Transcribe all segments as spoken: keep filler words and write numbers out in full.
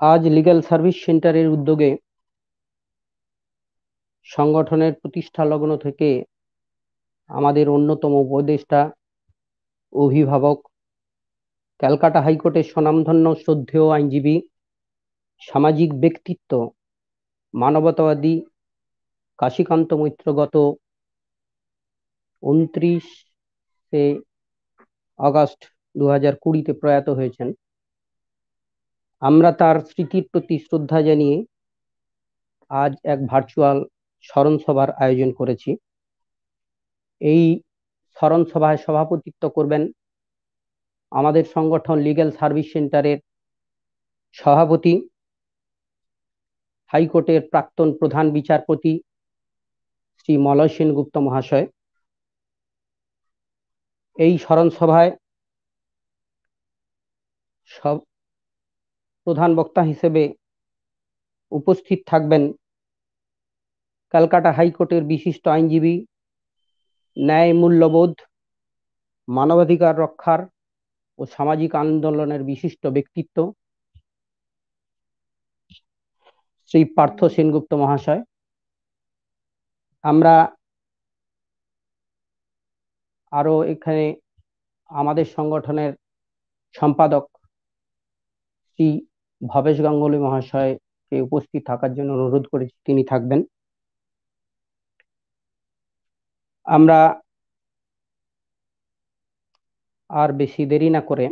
আজ legal service সেন্টারের উদ্যোগে সংগঠনের প্রতিষ্ঠা লগ্ন থেকে আমাদের অন্যতম উপদেষ্টা, অভিভাবক, ক্যালকাটা হাইকোর্টের স্বনামধন্য শ্রদ্ধেয় আইনজীবী, সামাজিক ব্যক্তিত্ব, মানবতাবাদী কাশীকান্ত মৈত্র গত উনত্রিশে আগস্ট দু হাজার কুড়িতে প্রয়াত হয়েছেন। আমরা তার স্মৃতির প্রতি শ্রদ্ধা জানিয়ে আজ এক ভার্চুয়াল স্মরণ সভার আয়োজন করেছি। এই স্মরণ সভায় সভাপতিত্ব করবেন আমাদের সংগঠন লিগ্যাল সার্ভিস সেন্টারের সভাপতি, হাইকোর্টের প্রাক্তন প্রধান বিচারপতি শ্রী মলয় সেনগুপ্ত মহাশয়। এই স্মরণ সভায় সব প্রধান বক্তা হিসেবে উপস্থিত থাকবেন ক্যালকাটা হাইকোর্টের বিশিষ্ট আইনজীবী, ন্যায় মূল্যবোধ, মানবাধিকার রক্ষার ও সামাজিক আন্দোলনের বিশিষ্ট ব্যক্তিত্ব শ্রী পার্থ সেনগুপ্ত মহাশয়। আমরা আরো এখানে আমাদের সংগঠনের সম্পাদক শ্রী ভবেশ গাঙ্গুলী মহাশয়কে উপস্থিত থাকার জন্য অনুরোধ করেছি, তিনি থাকবেন। আমরা আর বেশি দেরি না করে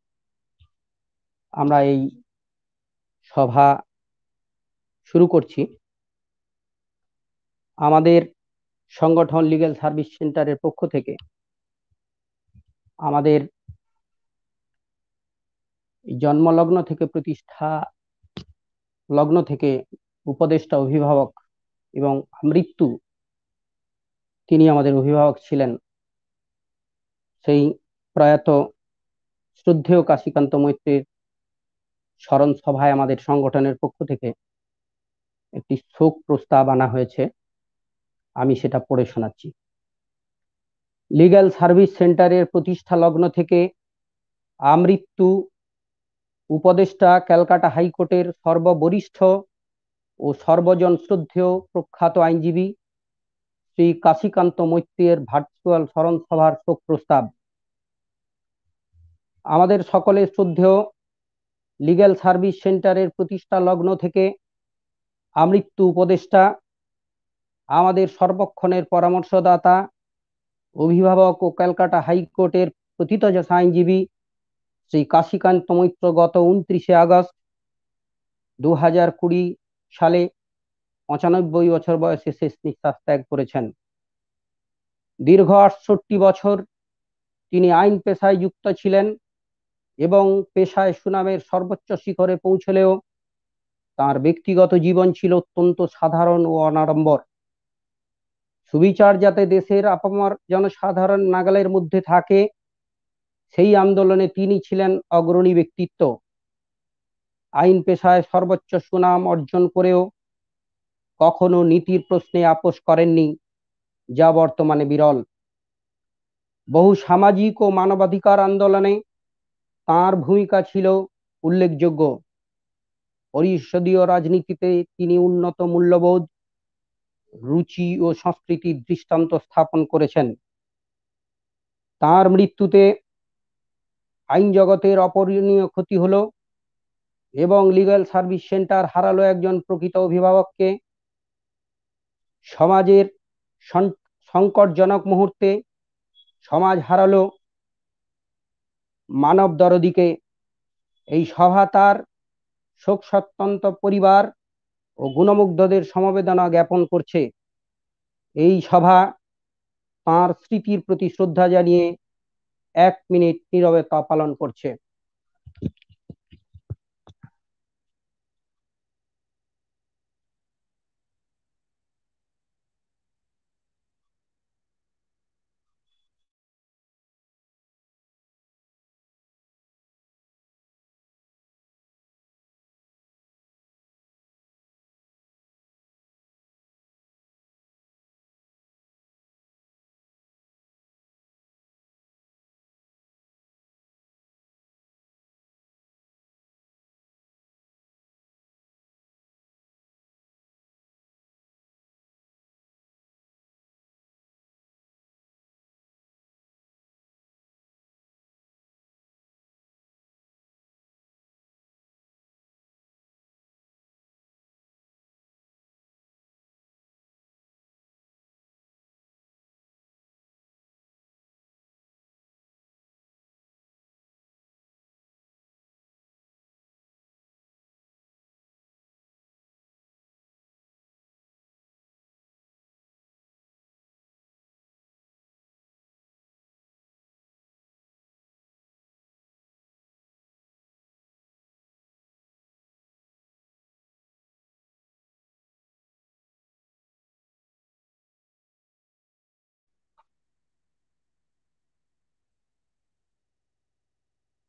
আমরা এই সভা শুরু করছি। আমাদের সংগঠন লিগ্যাল সার্ভিস সেন্টারের পক্ষ থেকে আমাদের জন্মলগ্ন থেকে প্রতিষ্ঠা লগ্ন থেকে উপদেষ্টা, অভিভাবক এবং মৃত্যু তিনি আমাদের অভিভাবক ছিলেন, সেই প্রয়াত শ্রদ্ধেয় কাশীকান্ত মৈত্রের স্মরণ সভায় আমাদের সংগঠনের পক্ষ থেকে একটি শোক প্রস্তাব আনা হয়েছে। আমি সেটা পড়ে শোনাচ্ছি। লিগ্যাল সার্ভিস সেন্টারের প্রতিষ্ঠা লগ্ন থেকে আমৃত্যু উপদেষ্টা, ক্যালকাটা হাইকোর্টের সর্ববরিষ্ঠ ও সর্বজন শ্রদ্ধেয় প্রখ্যাত আইনজীবী শ্রী কাশীকান্ত মৈত্রের ভার্চুয়াল স্মরণ সভার শোক প্রস্তাব। আমাদের সকলের শ্রদ্ধেয় লিগ্যাল সার্ভিস সেন্টারের প্রতিষ্ঠা লগ্ন থেকে আমৃত্যু উপদেষ্টা, আমাদের সর্বক্ষণের পরামর্শদাতা, অভিভাবক ও ক্যালকাটা হাইকোর্টের প্রথিতযশা আইনজীবী শ্রী কাশীকান্ত মৈত্র গত উনত্রিশে আগস্ট দু হাজার কুড়ি সালে পঁচানব্বই বছর বয়সে শেষ নিঃশ্বাস ত্যাগ করেছেন। দীর্ঘ আটষট্টি বছর তিনি আইন পেশায় যুক্ত ছিলেন এবং পেশায় সুনামের সর্বোচ্চ শিখরে পৌঁছলেও তার ব্যক্তিগত জীবন ছিল অত্যন্ত সাধারণ ও অনাড়ম্বর। সুবিচার যাতে দেশের আপামর জনসাধারণ নাগালের মধ্যে থাকে, সেই আন্দোলনে তিনি ছিলেন অগ্রণী ব্যক্তিত্ব। আইন পেশায় সর্বোচ্চ সুনাম অর্জন করেও কখনো নীতির প্রশ্নে আপোষ করেননি, যা বর্তমানে বিরল। বহু সামাজিক ও মানবাধিকার আন্দোলনে তাঁর ভূমিকা ছিল উল্লেখযোগ্য। পরিষদীয় রাজনীতিতে তিনি উন্নত মূল্যবোধ, রুচি ও সংস্কৃতির দৃষ্টান্ত স্থাপন করেছেন। তাঁর মৃত্যুতে আইন জগতের অপূরণীয় ক্ষতি হলো এবং লিগ্যাল সার্ভিস সেন্টার হারালো একজন প্রকৃত অভিভাবককে। সমাজের সংকটজনক মুহূর্তে সমাজ হারালো মানব দরদিকে। এই সভা তার শোক সন্তপ্ত পরিবার ও গুণমুগ্ধদের সমবেদনা জ্ঞাপন করছে। এই সভা তাঁর স্মৃতির প্রতি শ্রদ্ধা জানিয়ে এক মিনিট নীরবতা পালন করছে।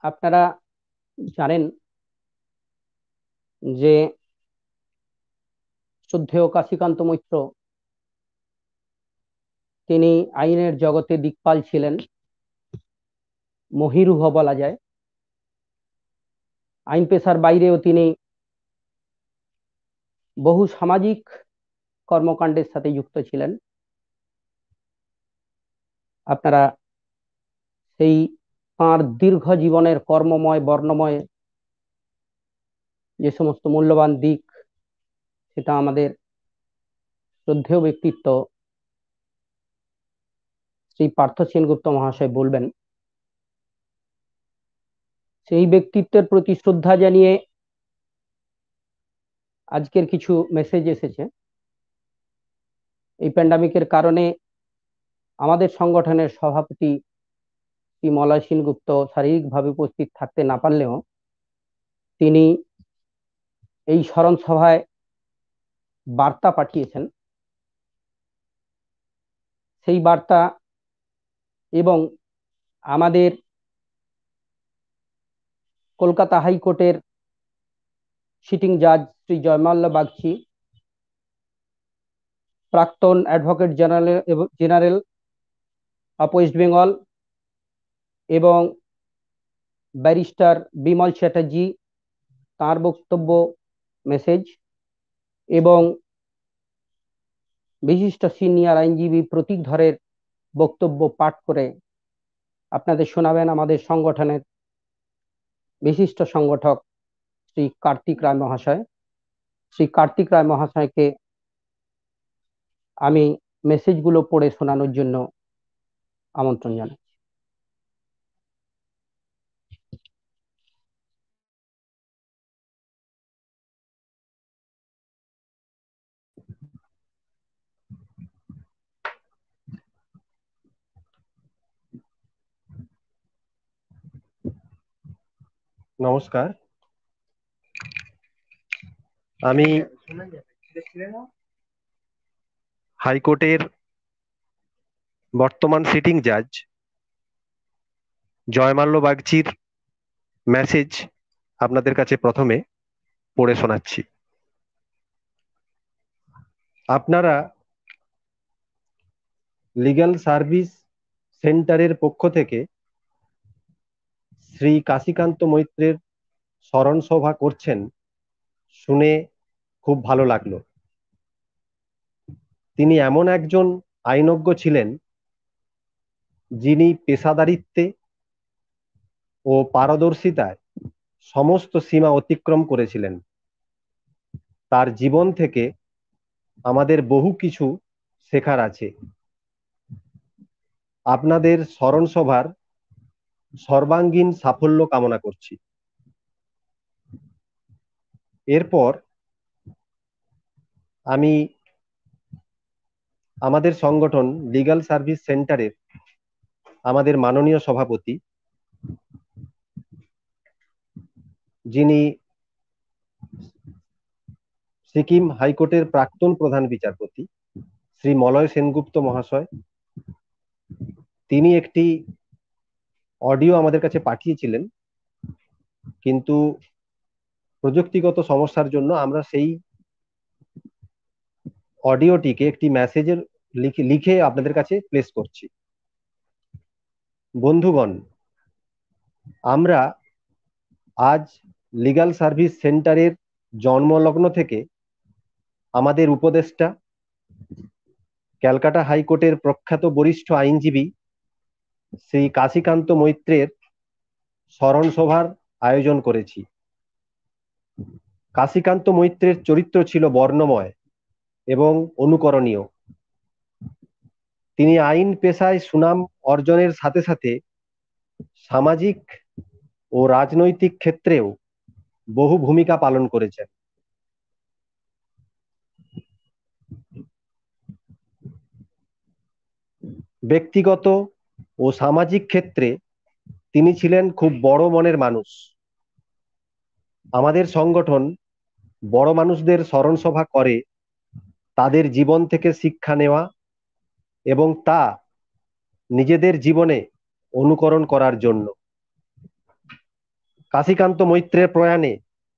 আপনারা জানেন যে শ্রদ্ধেয় কাশীকান্ত মৈত্র তিনি আইনের জগতে দিকপাল ছিলেন, মহিরুহ বলা যায়। আইন পেশার বাইরেও তিনি বহু সামাজিক কর্মকাণ্ডের সাথে যুক্ত ছিলেন। আপনারা সেই তাঁর দীর্ঘ জীবনের কর্মময় বর্ণময় যে সমস্ত মূল্যবান দিক, সেটা আমাদের শ্রদ্ধেয় ব্যক্তিত্ব শ্রী পার্থ সেনগুপ্ত মহাশয় বলবেন। সেই ব্যক্তিত্বের প্রতি শ্রদ্ধা জানিয়ে আজকের কিছু মেসেজ এসেছে। এই প্যান্ডামিকের কারণে আমাদের সংগঠনের সভাপতি শ্রী মলয় সেনগুপ্ত শারীরিকভাবে উপস্থিত থাকতে না পারলেও তিনি এই স্মরণ সভায় বার্তা পাঠিয়েছেন। সেই বার্তা এবং আমাদের কলকাতা হাইকোর্টের সিটিং জাজ শ্রী জয়মাল্য বাগচি, প্রাক্তন advocate general general of West Bengal এবং ব্যারিস্টার বিমল চ্যাটার্জি, তার বক্তব্য, মেসেজ, এবং বিশিষ্ট সিনিয়র আইনজীবী প্রতীক ধরের বক্তব্য পাঠ করে আপনাদের শোনাবেন আমাদের সংগঠনের বিশিষ্ট সংগঠক শ্রী কার্তিক রায় মহাশয়। শ্রী কার্তিক রায় মহাশয়কে আমি মেসেজগুলো পড়ে শোনানোর জন্য আমন্ত্রণ জানাই। নমস্কার, আমি হাইকোর্টের বর্তমান সিটিং জাজ জয়মাল্য বাগচির মেসেজ আপনাদের কাছে প্রথমে পড়ে শোনাচ্ছি। আপনারা লিগ্যাল সার্ভিস সেন্টারের পক্ষ থেকে শ্রী কাশীকান্ত মৈত্রের স্মরণ সভা করছেন শুনে খুব ভালো লাগলো। তিনি এমন একজন আইনজ্ঞ ছিলেন যিনি পেশাদারিত্বে ও পারদর্শিতায় সমস্ত সীমা অতিক্রম করেছিলেন। তার জীবন থেকে আমাদের বহু কিছু শেখার আছে। আপনাদের স্মরণ সভার সর্বাঙ্গীন সাফল্য কামনা করছি। এরপর আমি আমাদের সংগঠন লিগ্যাল সার্ভিস সেন্টারের আমাদের মাননীয় সভাপতি, যিনি সিকিম হাইকোর্টের প্রাক্তন প্রধান বিচারপতি শ্রী মলয় সেনগুপ্ত মহাশয়, তিনি একটি অডিও আমাদের কাছে পাঠিয়েছিলেন, কিন্তু প্রযুক্তিগত সমস্যার জন্য আমরা সেই অডিওটিকে একটি মেসেজের লিখে লিখে আপনাদের কাছে প্লেস করছি। বন্ধুগণ, আমরা আজ লিগ্যাল সার্ভিস সেন্টারের জন্মলগ্ন থেকে আমাদের উপদেষ্টা ক্যালকাটা হাইকোর্টের প্রখ্যাত বরিষ্ঠ আইনজীবী শ্রী কাশীকান্ত মৈত্রের স্মরণ সভার আয়োজন করেছি। কাশীকান্ত মৈত্রের চরিত্র ছিল বর্ণময় এবং অনুকরণীয়। তিনি আইন পেশায় সুনাম অর্জনের সাথে সাথে সামাজিক ও রাজনৈতিক ক্ষেত্রেও বহু ভূমিকা পালন করেছেন। ব্যক্তিগত ও সামাজিক ক্ষেত্রে তিনি ছিলেন খুব বড় মনের মানুষ। আমাদের সংগঠন বড় মানুষদের স্মরণ সভা করে তাদের জীবন থেকে শিক্ষা নেওয়া এবং তা নিজেদের জীবনে অনুকরণ করার জন্য। কাশীকান্ত মৈত্রের প্রয়াণে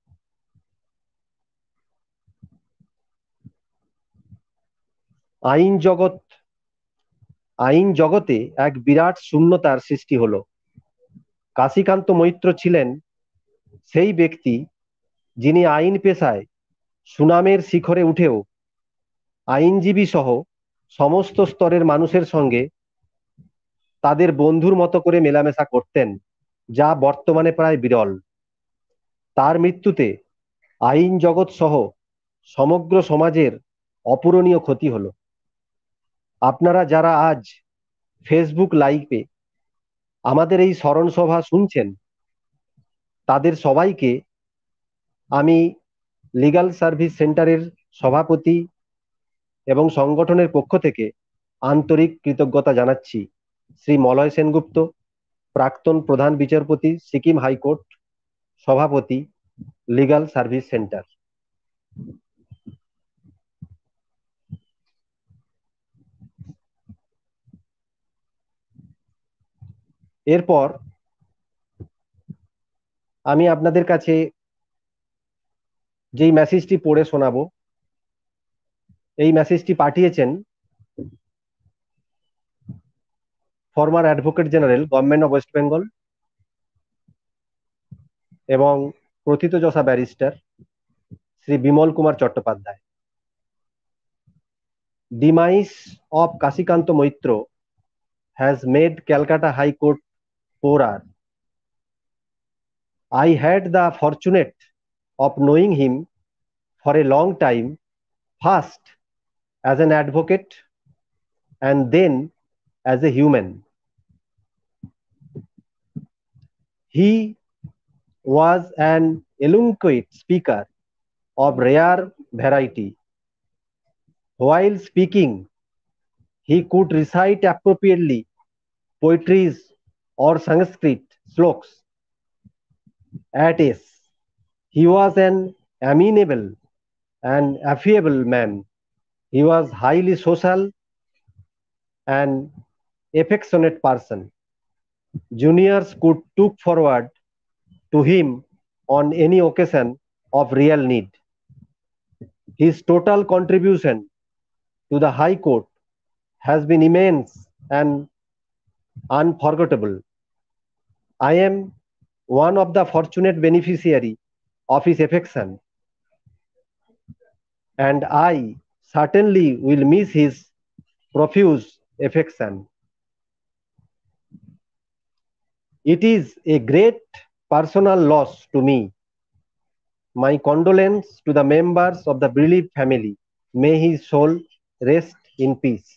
আইন জগৎ আইন জগতে এক বিরাট শূন্যতার সৃষ্টি হলো। কাশীকান্ত মৈত্র ছিলেন সেই ব্যক্তি যিনি আইন পেশায় সুনামের শিখরে উঠেও আইনজীবী সহ সমস্ত স্তরের মানুষের সঙ্গে তাদের বন্ধুর মতো করে মেলামেশা করতেন, যা বর্তমানে প্রায় বিরল। তার মৃত্যুতে আইন জগৎ সহ সমগ্র সমাজের অপূরণীয় ক্ষতি হলো। আপনারা যারা আজ ফেসবুক লাইভে আমাদের এই স্মরণ সভা শুনছেন, তাদের সবাইকে আমি লিগ্যাল সার্ভিস সেন্টারের সভাপতি এবং সংগঠনের পক্ষ থেকে আন্তরিক কৃতজ্ঞতা জানাচ্ছি। শ্রী মলয় সেনগুপ্ত, প্রাক্তন প্রধান বিচারপতি, সিকিম হাইকোর্ট, সভাপতি, লিগ্যাল সার্ভিস সেন্টার। এরপর আমি আপনাদের কাছে যেই মেসেজটি পড়ে শোনাবো, এই মেসেজটি পাঠিয়েছেন former advocate general government of West Bengal এবং প্রথিতযশা barrister Shri Bimal Kumar Chattopadhyay. Demise of Kasikanta Moitra has made Calcutta High Court poorer. I had the fortunate of knowing him for a long time, first as an advocate and then as a human. He was an eloquent speaker of rare variety. While speaking, he could recite appropriately poetries or Sanskrit sloks at ease. He was an amenable and affable man. He was highly social and affectionate person. Juniors could look forward to him on any occasion of real need. His total contribution to the High Court has been immense and unforgettable. I am one of the fortunate beneficiary of his affection, and I certainly will miss his profuse affection. It is a great personal loss to me. My condolence to the members of the bereaved family. May his soul rest in peace.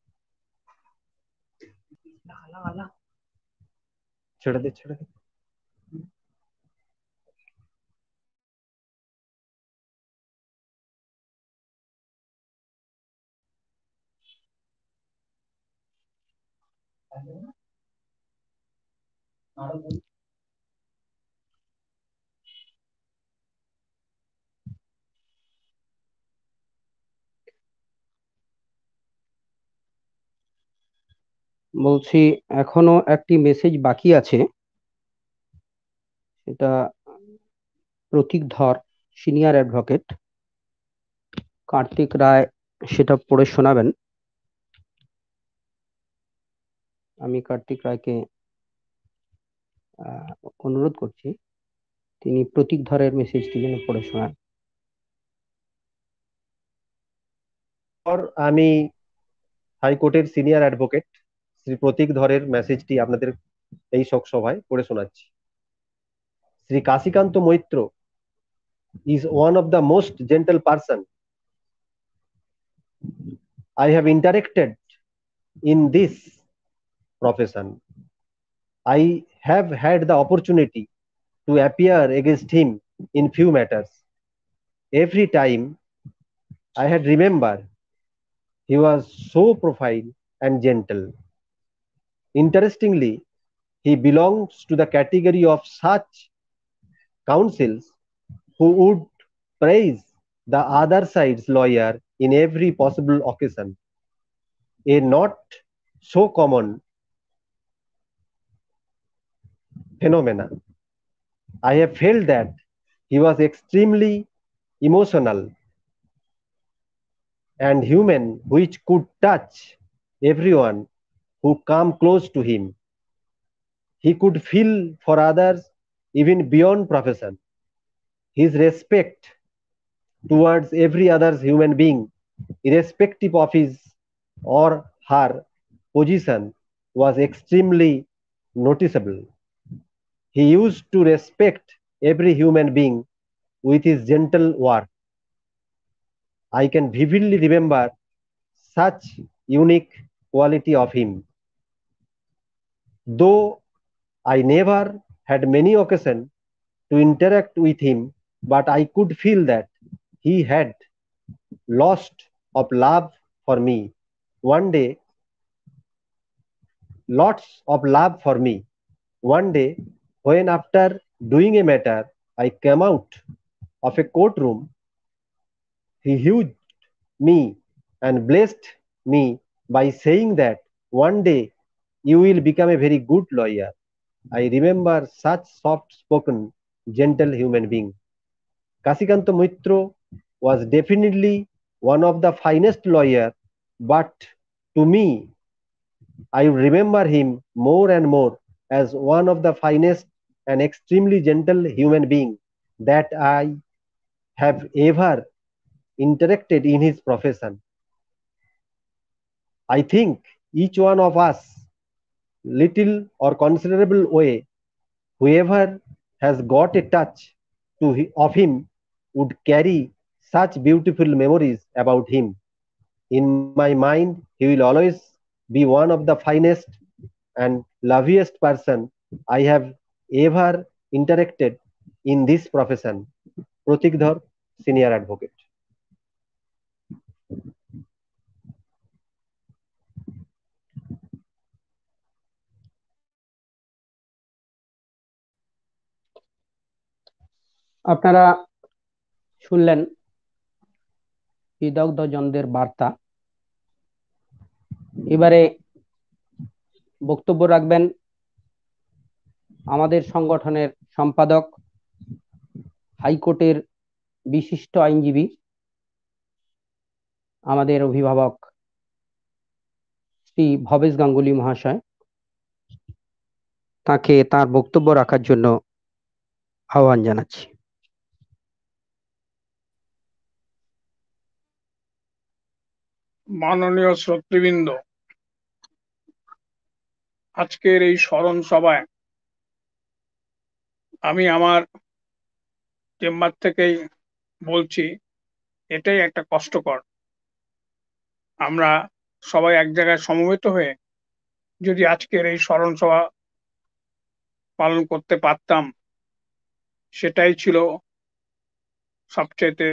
ছেড়ে দে ছেড়ে দে বলছি এখনো একটি message বাকি আছে, এটা প্রতীক ধর senior advocate Kartik রায় সেটা পড়ে শোনাবেন। আমি কার্তিক রায়কে অনুরোধ করছি তিনি প্রতীক ধরের মেসেজটি যেন পড়ে শোনান। আমি হাইকোর্টের সিনিয়র অ্যাডভোকেট শ্রী প্রতীক ধরের মেসেজটি আপনাদের এই শোক সভায় পড়ে শোনাচ্ছি। Shri কাশীকান্ত Maitra is one of the most gentle person I have interacted in this profession. I have had the opportunity to appear against him in few matters. Every time I had remembered he was so profile and gentle. Interestingly, he belongs to the category of such counsels who would praise the other side's lawyer in every possible occasion, a not so common phenomena. I have felt that he was extremely emotional and human, which could touch everyone who come close to him. He could feel for others even beyond profession. His respect towards every other human being, irrespective of his or her position, was extremely noticeable. He used to respect every human being with his gentle work. I can vividly remember such unique quality of him. Though I never had many occasions to interact with him, but I could feel that he had lost of love for me. One day, lots of love for me. One day, when after doing a matter, I came out of a courtroom, he hugged me and blessed me by saying that one day you will become a very good lawyer. I remember such soft spoken, gentle human being. Kasikanta Mitra was definitely one of the finest lawyers, but to me, I remember him more and more as one of the finest and extremely gentle human beings that I have ever interacted in his profession. I think each one of us, little or considerable way, whoever has got a touch to hi- of him would carry such beautiful memories about him. In my mind, he will always be one of the finest and loveliest person I have ever interacted in this profession. Pratik Dhar, Senior Advocate. আপনারা শুনলেন বিদগ্ধজনদের বার্তা। এবারে বক্তব্য রাখবেন আমাদের সংগঠনের সম্পাদক, হাইকোর্টের বিশিষ্ট আইনজীবী, আমাদের অভিভাবক শ্রী ভবেশ গাঙ্গুলি মহাশয়। তাকে তার বক্তব্য রাখার জন্য আহ্বান জানাচ্ছি। মাননীয় শ্রোতৃবৃন্দ, আজকের এই স্মরণ সভায় আমি আমার চেম্বার থেকেই বলছি, এটাই একটা কষ্টকর। আমরা সবাই এক জায়গায় সমবেত হয়ে যদি আজকের এই স্মরণ সভা পালন করতে পারতাম, সেটাই ছিল সবচেয়ে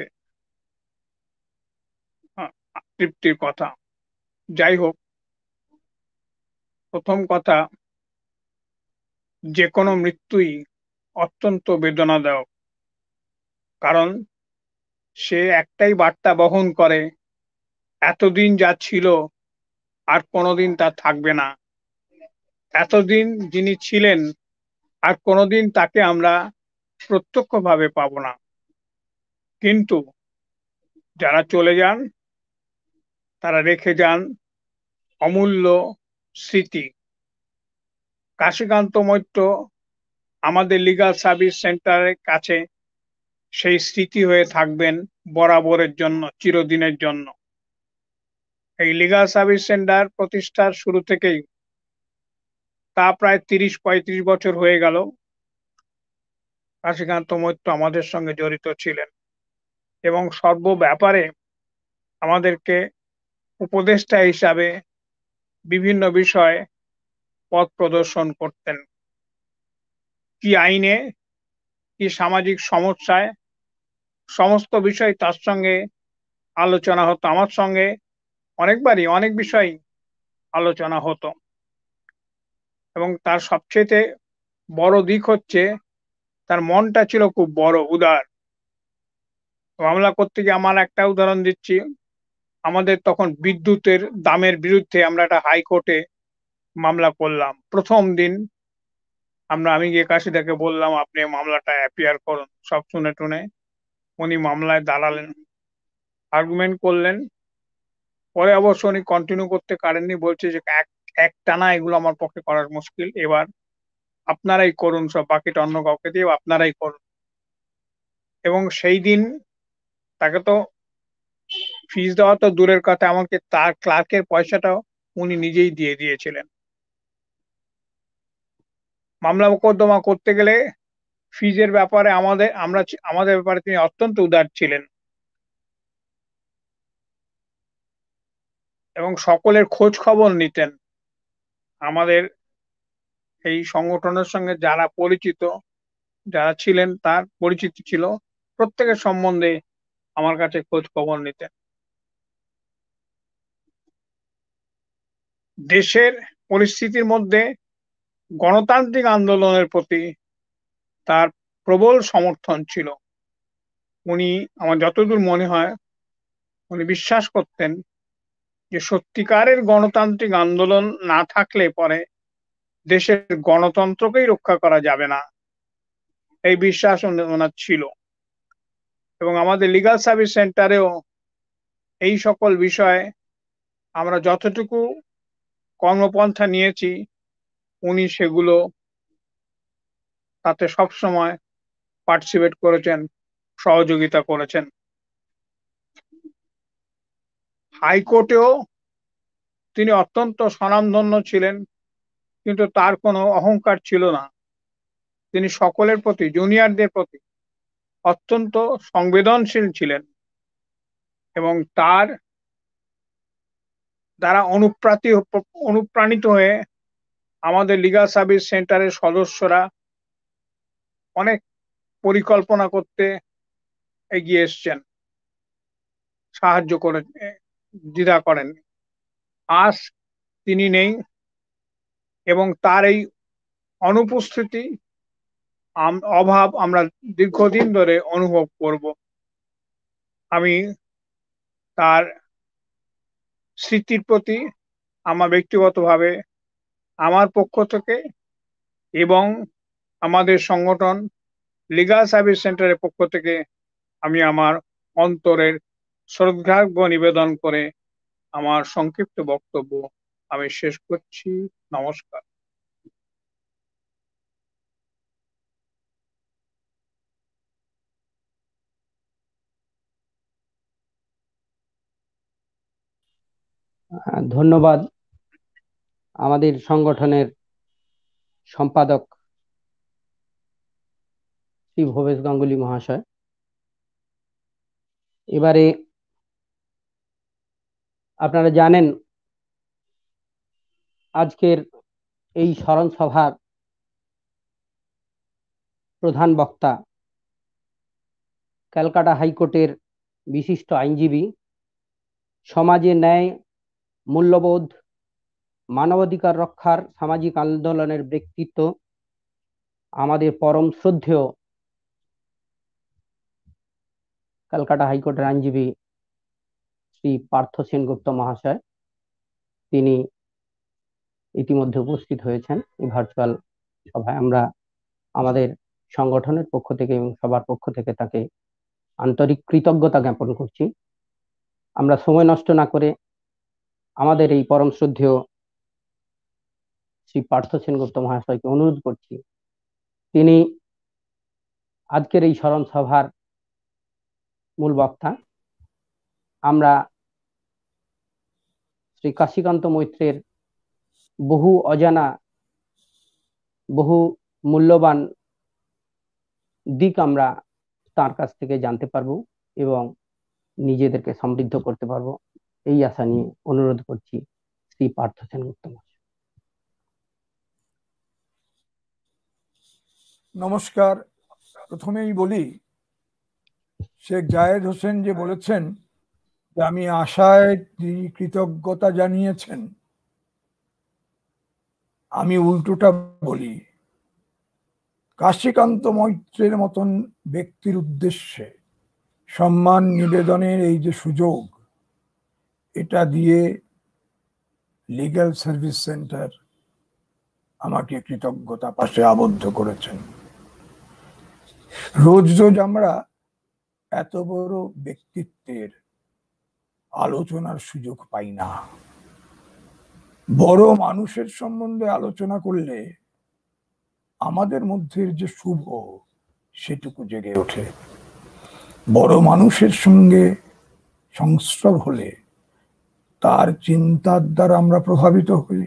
তৃপ্তির কথা। যাই হোক, প্রথম কথা, যে কোনো মৃত্যুই অত্যন্ত বেদনাদায়ক, কারণ সে একটাই বার্তা বহন করে, এতদিন যা ছিল আর কোনোদিন তা থাকবে না। এতদিন যিনি ছিলেন আর কোনোদিন তাকে আমরা প্রত্যক্ষভাবে পাবো না, কিন্তু যারা চলে যান তারা রেখে যান অমূল্য স্মৃতি। কাশীকান্ত মৈত্র আমাদের লিগাল সার্ভিস সেন্টারের কাছে সেই স্মৃতি হয়ে থাকবেন বরাবরের জন্য, চিরদিনের জন্য। এই লিগাল সার্ভিস সেন্টার প্রতিষ্ঠার শুরু থেকেই, তা প্রায় তিরিশ পঁয়ত্রিশ বছর হয়ে গেল, কাশীকান্ত মৈত্র আমাদের সঙ্গে জড়িত ছিলেন এবং সর্ব ব্যাপারে আমাদেরকে উপদেষ্টা হিসাবে বিভিন্ন বিষয়ে পথ প্রদর্শন করতেন। কি আইনে, কি সামাজিক সমস্যায়, সমস্ত বিষয় তার সঙ্গে আলোচনা হতো। আমার সঙ্গে অনেকবারই অনেক বিষয় আলোচনা হতো এবং তার সবচেয়ে বড় দিক হচ্ছে তার মনটা ছিল খুব বড়, উদার। মামলা করতে গিয়ে আমার একটা উদাহরণ দিচ্ছি, আমাদের তখন বিদ্যুতের দামের বিরুদ্ধে আমরা একটা হাইকোর্টে মামলা করলাম। প্রথম দিন আমরা আমি গিয়ে কাশিদাকে বললাম আপনি মামলাটা অ্যাপিয়ার করুন। সব শুনে টুনে উনি মামলায় দাঁড়ালেন, আর্গুমেন্ট করলেন। পরে অবশ্য উনি কন্টিনিউ করতে পারেননি, বলছে যে এক এক টানা এগুলো আমার পক্ষে করার মুশকিল, এবার আপনারাই করুন, সব বাকিটা অন্য কাউকে দিয়ে আপনারাই করুন। এবং সেই দিন তাকে তো ফিস দেওয়া তো দূরের কথা, এমনকি তার ক্লার্কের পয়সাটাও উনি নিজেই দিয়ে দিয়েছিলেন। মামলা মোকদ্দমা করতে গেলে ফিজের ব্যাপারে আমাদের আমরা আমাদের ব্যাপারে তিনি অত্যন্ত উদার ছিলেন এবং সকলের খোঁজ খবর নিতেন। আমাদের এই সংগঠনের সঙ্গে যারা পরিচিত, যারা ছিলেন তার পরিচিত ছিল, প্রত্যেকের সম্বন্ধে আমার কাছে খোঁজ খবর নিতেন। দেশের পরিস্থিতির মধ্যে গণতান্ত্রিক আন্দোলনের প্রতি তার প্রবল সমর্থন ছিল। উনি, আমার যতদূর মনে হয়, উনি বিশ্বাস করতেন যে সত্যিকারের গণতান্ত্রিক আন্দোলন না থাকলে পরে দেশের গণতন্ত্রকেই রক্ষা করা যাবে না, এই বিশ্বাস ওনার ছিল। এবং আমাদের লিগাল সার্ভিস সেন্টারেও এই সকল বিষয়ে আমরা যতটুকু কর্মপন্থা নিয়েছি উনি সেগুলো তাতে সবসময় পার্টিসিপেট করেছেন, সহযোগিতা করেছেন। হাইকোর্টেও তিনি অত্যন্ত স্বনামধন্য ছিলেন, কিন্তু তার কোনো অহংকার ছিল না। তিনি সকলের প্রতি, জুনিয়রদের প্রতি অত্যন্ত সংবেদনশীল ছিলেন এবং তার দ্বারা অনুপ্রাণিত অনুপ্রাণিত হয়ে আমাদের লিগাল সার্ভিস সেন্টারের সদস্যরা অনেক পরিকল্পনা করতে এগিয়ে এসছেন, সাহায্য করে, দ্বিধা করেন। আজ তিনি নেই এবং তার এই অনুপস্থিতি, অভাব আমরা দীর্ঘদিন ধরে অনুভব করব। আমি তার স্মৃতির প্রতি আমার ব্যক্তিগতভাবে, আমার পক্ষ থেকে এবং আমাদের সংগঠন লিগাল সার্ভিস সেন্টারের পক্ষ থেকে আমি আমার অন্তরের শ্রদ্ধার্ঘ্য নিবেদন করে আমার সংক্ষিপ্ত বক্তব্য আমি শেষ করছি। নমস্কার। ধন্যবাদ আমাদের সংগঠনের সম্পাদক শ্রী ভবেশ গাঙ্গুলি মহাশয়। এবারে আপনারা জানেন আজকের এই স্মরণ সভার প্রধান বক্তা ক্যালকাটা হাইকোর্টের বিশিষ্ট আইনজীবী, সমাজে ন্যায়, মূল্যবোধ, মানবাধিকার রক্ষার সামাজিক আন্দোলনের ব্যক্তিত্ব, আমাদের পরম শ্রদ্ধেয় ক্যালকাটা হাইকোর্টের আইনজীবী শ্রী পার্থ সেনগুপ্ত মহাশয়। তিনি ইতিমধ্যে উপস্থিত হয়েছেন এই ভার্চুয়াল সভায়। আমরা আমাদের সংগঠনের পক্ষ থেকে এবং সবার পক্ষ থেকে তাকে আন্তরিক কৃতজ্ঞতা জ্ঞাপন করছি। আমরা সময় নষ্ট না করে আমাদের এই পরম শ্রদ্ধেয় শ্রী পার্থ সেনগুপ্ত মহাশয়কে অনুরোধ করছি, তিনি আজকের এই স্মরণ সভার মূল বক্তা। আমরা শ্রী কাশীকান্ত মৈত্রের বহু অজানা, বহু মূল্যবান দিক আমরা তার কাছ থেকে জানতে পারবো এবং নিজেদেরকে সমৃদ্ধ করতে পারবো, এই আশা নিয়ে অনুরোধ করছি শ্রী পার্থ সেনগুপ্ত মহাশয়। নমস্কার। প্রথমেই বলি, শেখ জায়েদ হোসেন যে বলেছেন যে আমি আশায় তিনি কৃতজ্ঞতা জানিয়েছেন, আমি উল্টোটা বলি। কাশীকান্ত মৈত্রের মতন ব্যক্তির উদ্দেশ্যে সম্মান নিবেদনের এই যে সুযোগ, এটা দিয়ে লিগ্যাল সার্ভিস সেন্টার আমাকে কৃতজ্ঞতা পাশে আবদ্ধ করেছেন। রোজ রোজ আমরা এত বড় ব্যক্তিত্বের আলোচনার সুযোগ পাই না। বড় মানুষের সম্বন্ধে আলোচনা করলে আমাদের মধ্যে যে শুভ সেটুকু জেগে ওঠে। বড় মানুষের সঙ্গে সংস্রব হলে তার চিন্তার দ্বারা আমরা প্রভাবিত হই,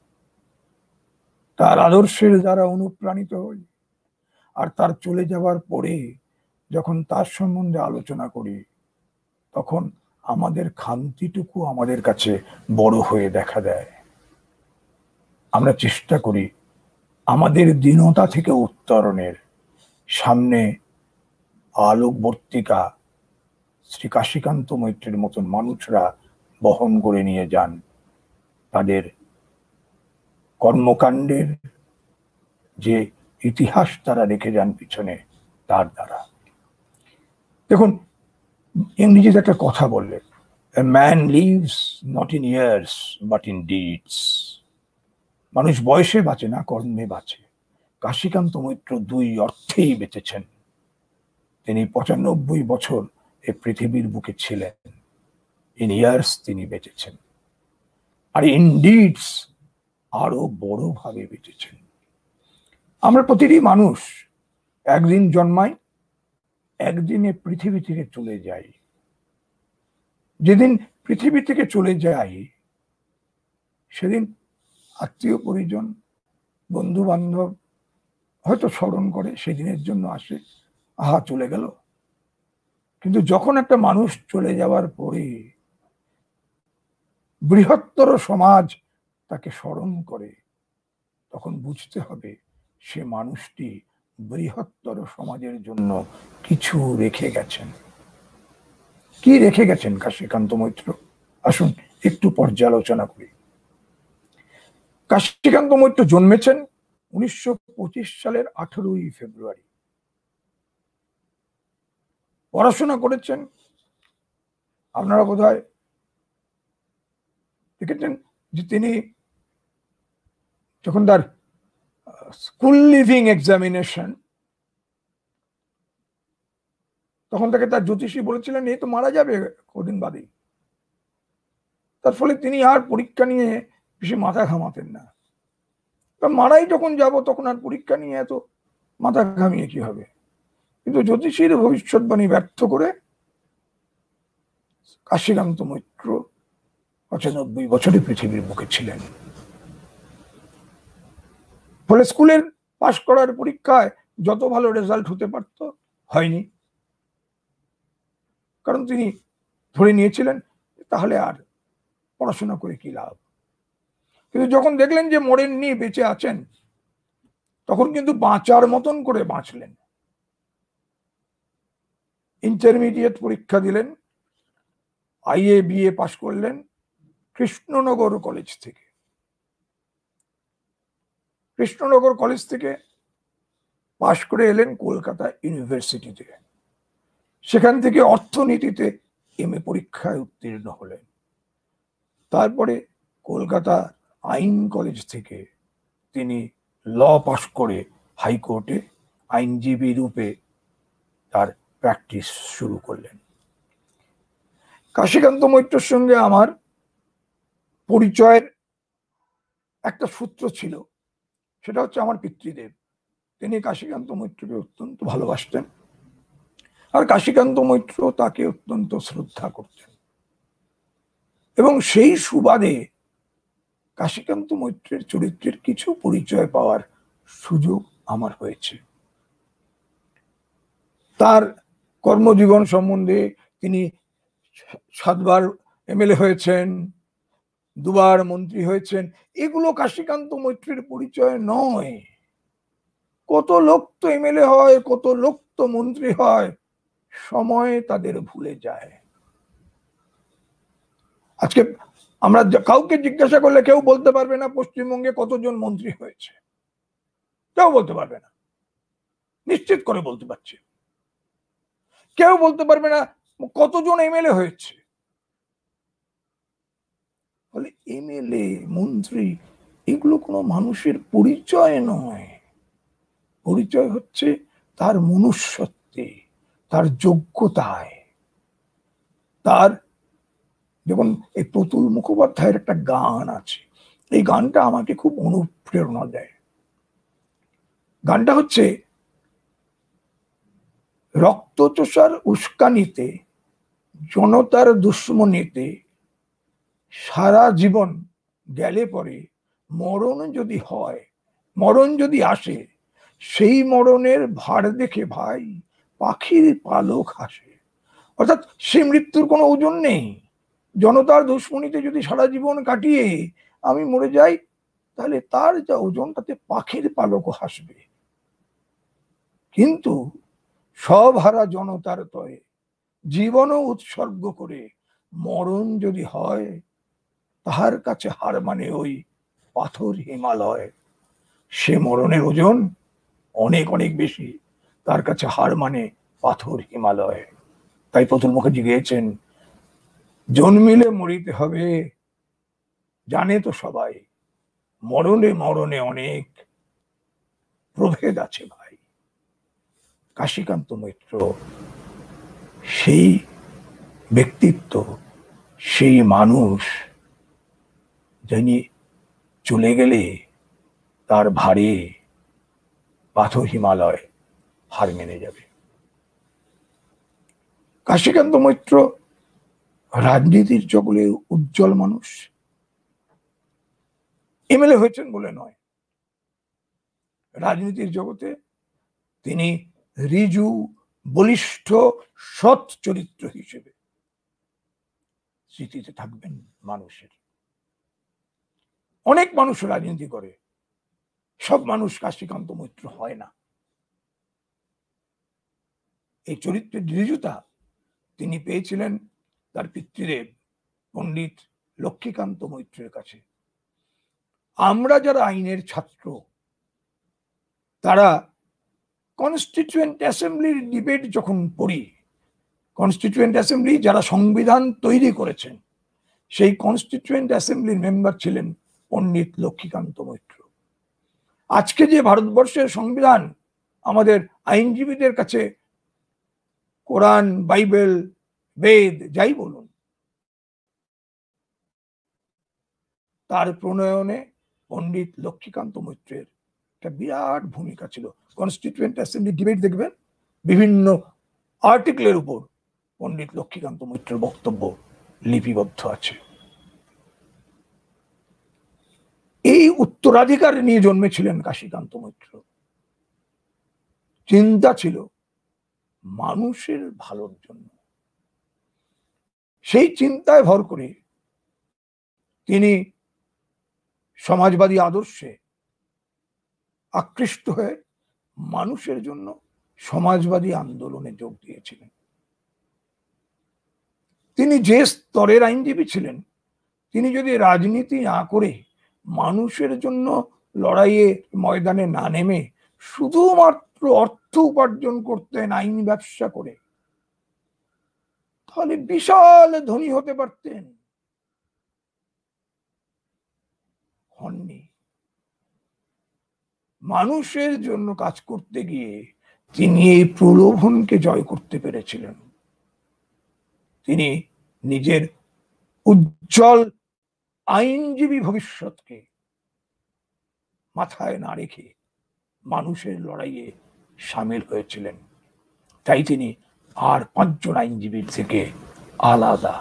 তার আদর্শের দ্বারা অনুপ্রাণিত হই, আর তার চলে যাওয়ার পরে যখন তার সম্বন্ধে আলোচনা করি তখন আমাদের খামতিটুকু আমাদের কাছে বড় হয়ে দেখা দেয়। আমরা চেষ্টা করি আমাদের দীনতা থেকে উত্তরণের। সামনে আলোকবর্তিকা শ্রী কাশীকান্ত মৈত্রের মতন মানুষরা বহন করে নিয়ে যান তাদের কর্মকাণ্ডের যে ইতিহাস তারা রেখে যান পিছনে, তার দ্বারা। দেখুন, ইংরেজিতে একটা কথা বললে, a man lives not in years but in deeds. মানুষ বয়সে বাঁচে না, কর্মে বাঁচে। কাশীকান্ত মৈত্র দুই অর্থেই বেঁচেছেন। তিনি পঁচানব্বই বছর এই পৃথিবীর বুকে ছিলেন, ইন ইয়ার্স তিনি বেঁচেছেন, আর ইন ডিডস আরো বড় ভাবে বেঁচেছেন। আমরা প্রতিটি মানুষ একদিন জন্মাই, একদিনে পৃথিবী থেকে চলে যাই। যেদিন পৃথিবী থেকে চলে যাই সেদিন আত্মীয় পরিজন, বন্ধু বান্ধব হয়তো স্মরণ করে, সেদিনের জন্য আসে, আহা চলে গেল। কিন্তু যখন একটা মানুষ চলে যাওয়ার পরে বৃহত্তর সমাজ তাকে স্মরণ করে, তখন বুঝতে হবে সে মানুষটি বৃহত্তর সমাজের জন্য কিছু রেখে গেছেন। কি রেখে গেছেন কাশীকান্ত মৈত্র? আসুন একটু পর্যালোচনা করি। কাশীকান্ত মৈত্র জন্মেছেন উনিশশো পঁচিশ সালের আঠেরোই ফেব্রুয়ারি। পড়াশোনা করেছেন, আপনারা বোধহয় দেখেছেন যে তিনি যখন তার স্কুল লিভিং এক্সামিনেশন, তখন তাকে তার জ্যোতিষী বলেছিলেন এই তো মারা যাবে কদিন বাদেই। তার ফলে তিনি আর পরীক্ষা নিয়ে বেশি মাথা ঘামাতেন না। মারাই যখন যাব তখন আর পরীক্ষা নিয়ে এত মাথা ঘামিয়ে কি হবে। কিন্তু জ্যোতিষীর ভবিষ্যৎবাণী ব্যর্থ করে কাশীকান্ত মৈত্র পঁচানব্বই বছরে পৃথিবীর বুকে ছিলেন। ফলে স্কুলের পাশ করার পরীক্ষায় যত ভালো রেজাল্ট হতে পারত হয়নি, কারণ তিনি ধরে নিয়েছিলেন তাহলে আর পড়াশোনা করে কি লাভ। কিন্তু যখন দেখলেন যে মরেননি, বেঁচে আছেন, তখন কিন্তু বাঁচার মতন করে বাঁচলেন। ইন্টারমিডিয়েট পরীক্ষা দিলেন, আইএ বিএ পাশ করলেন কৃষ্ণনগর কলেজ থেকে। কৃষ্ণনগর কলেজ থেকে পাশ করে এলেন কলকাতা ইউনিভার্সিটিতে। সেখান থেকে অর্থনীতিতে এম এ পরীক্ষায় উত্তীর্ণ হলেন। তারপরে কলকাতা আইন কলেজ থেকে তিনি ল পাশ করে হাইকোর্টে আইনজীবী রূপে তার প্র্যাকটিস শুরু করলেন। কাশীকান্ত মৈত্রের সঙ্গে আমার পরিচয়ের একটা সূত্র ছিল, সেটা হচ্ছে আমার পিতৃদেব। তিনি কাশীকান্ত মৈত্রকে অত্যন্ত ভালোবাসতেন, আর কাশীকান্ত মৈত্র তাকে অত্যন্ত শ্রদ্ধা করতেন। এবং সেই সুবাদে কাশীকান্ত মৈত্রের চরিত্রের কিছু পরিচয় পাওয়ার সুযোগ আমার হয়েছে। তার কর্মজীবন সম্বন্ধে তিনি সাতবার এমএলএ হয়েছেন, দুবার মন্ত্রী হয়েছেন, এগুলো কাশীকান্ত মৈত্রের পরিচয় নয়। কত লোক তো এমএলএ হয়, কত লোক তো মন্ত্রী হয়, সময় তাদের ভুলে যায়। আজকে আমরা কাউকে জিজ্ঞাসা করলে কেউ বলতে পারবে না পশ্চিমবঙ্গে কতজন মন্ত্রী হয়েছে, কেউ বলতে পারবে না। নিশ্চিত করে বলতে পারছি, কেউ বলতে পারবে না কতজন এমএলএ হয়েছে। ফলে এমএলএ, মন্ত্রী এগুলো কোনো মানুষের পরিচয় নয়। পরিচয় হচ্ছে তার মনুষ্যত্বে, তার যোগ্যতায়, তার, যেমন এই প্রতুল মুখোপাধ্যায়ের একটা গান আছে, এই গানটা আমাকে খুব অনুপ্রেরণা দেয়। গানটা হচ্ছে, রক্তচোষার উস্কানিতে, জনতার দুশ্মনীতে সারা জীবন গেলে পরে মরণ যদি হয়, মরণ যদি আসে, সেই মরণের ভার দেখে ভাই পাখির পালক হাসে। অর্থাৎ সে মৃত্যুর কোনো ওজন নেই। জনতার দুশ্মনীতে যদি সারা জীবন কাটিয়ে আমি মরে যাই, তাহলে তার যা ওজন তাতে পাখির পালকও হাসবে। কিন্তু সব হারা জনতার তয়ে জীবনও উৎসর্গ করে মরণ যদি হয়, তাহার কাছে হার মানে ওই পাথর হিমালয়। সে মরণের ওজন অনেক অনেক বেশি, তার কাছে হার মানে পাথর হিমালয়। তাই প্রতুল মুখার্জি গেয়েছেন, জন্মিলে মরিতে হবে জানে তো সবাই, মরণে মরণে অনেক প্রভেদ আছে ভাই। কাশীকান্ত মৈত্র সেই ব্যক্তিত্ব, সেই মানুষ, যিনি চলে গেলে তার ভারে পাথর হিমালয় হার মেনে যাবে। কাশীকান্ত মৈত্র রাজনীতির জগতে উজ্জ্বল মানুষ। এমএলএ হয়েছেন বলে নয়, রাজনীতির জগতে তিনি ঋজু, বলিষ্ঠ, সৎ চরিত্র হিসেবে স্মৃতিতে থাকবেন মানুষের। অনেক মানুষ রাজনীতি করে, সব মানুষ কাশীকান্ত মৈত্র হয় না। এই চরিত্রের ঋজুতা তিনি পেয়েছিলেন তার পিতৃদেব পণ্ডিত লক্ষ্মীকান্ত মৈত্রের কাছে। আমরা যারা আইনের ছাত্র, তারা কনস্টিটিউয়েন্ট অ্যাসেম্বলির ডিবেট যখন পড়ি, কনস্টিটিউয়েন্ট অ্যাসেম্বলি যারা সংবিধান তৈরি করেছেন, সেই কনস্টিটিউয়েন্ট অ্যাসেম্বলির মেম্বার ছিলেন পণ্ডিত লক্ষ্মীকান্ত মৈত্র। আজকে যে ভারতবর্ষের সংবিধান আমাদের আইনজীবীদের কাছে কোরআন, বাইবেল, বেদ যাই বলুন, তার প্রণয়নে পণ্ডিত লক্ষ্মীকান্ত মৈত্রের একটা বিরাট ভূমিকা ছিল। কনস্টিটিউয়েন্ট অ্যাসেম্বলি ডিবেট দেখবেন, বিভিন্ন আর্টিকেলের উপর পণ্ডিত লক্ষ্মীকান্ত মৈত্রের বক্তব্য লিপিবদ্ধ আছে। এই উত্তরাধিকার নিয়ে জন্মেছিলেন কাশীকান্ত মৈত্র। চিন্তা ছিল মানুষের ভালোর জন্য। সেই চিন্তায় ভর করে তিনি সমাজবাদী আদর্শে আকৃষ্ট হয়ে মানুষের জন্য সমাজবাদী আন্দোলনে যোগ দিয়েছিলেন। তিনি যে স্তরের আইনজীবী ছিলেন, তিনি যদি রাজনীতি না করে মানুষের জন্য লড়াইয়ে ময়দানে না নেমে শুধুমাত্র অর্থ উপার্জন করতেন আইন ব্যবসা করে, তাহলে বিশাল ধনী হতে পারতেন। হননি। মানুষের জন্য কাজ করতে গিয়ে তিনি এই প্রলোভনকে জয় করতে পেরেছিলেন। তিনি নিজের উজ্জ্বল আইনজীবী ভবিষ্যৎকে মাথায় না রেখে মানুষের লড়াইয়ে সামিল হয়েছিলেন। তাই তিনি আর পাঁচজন আইনজীবীর থেকে আলাদা।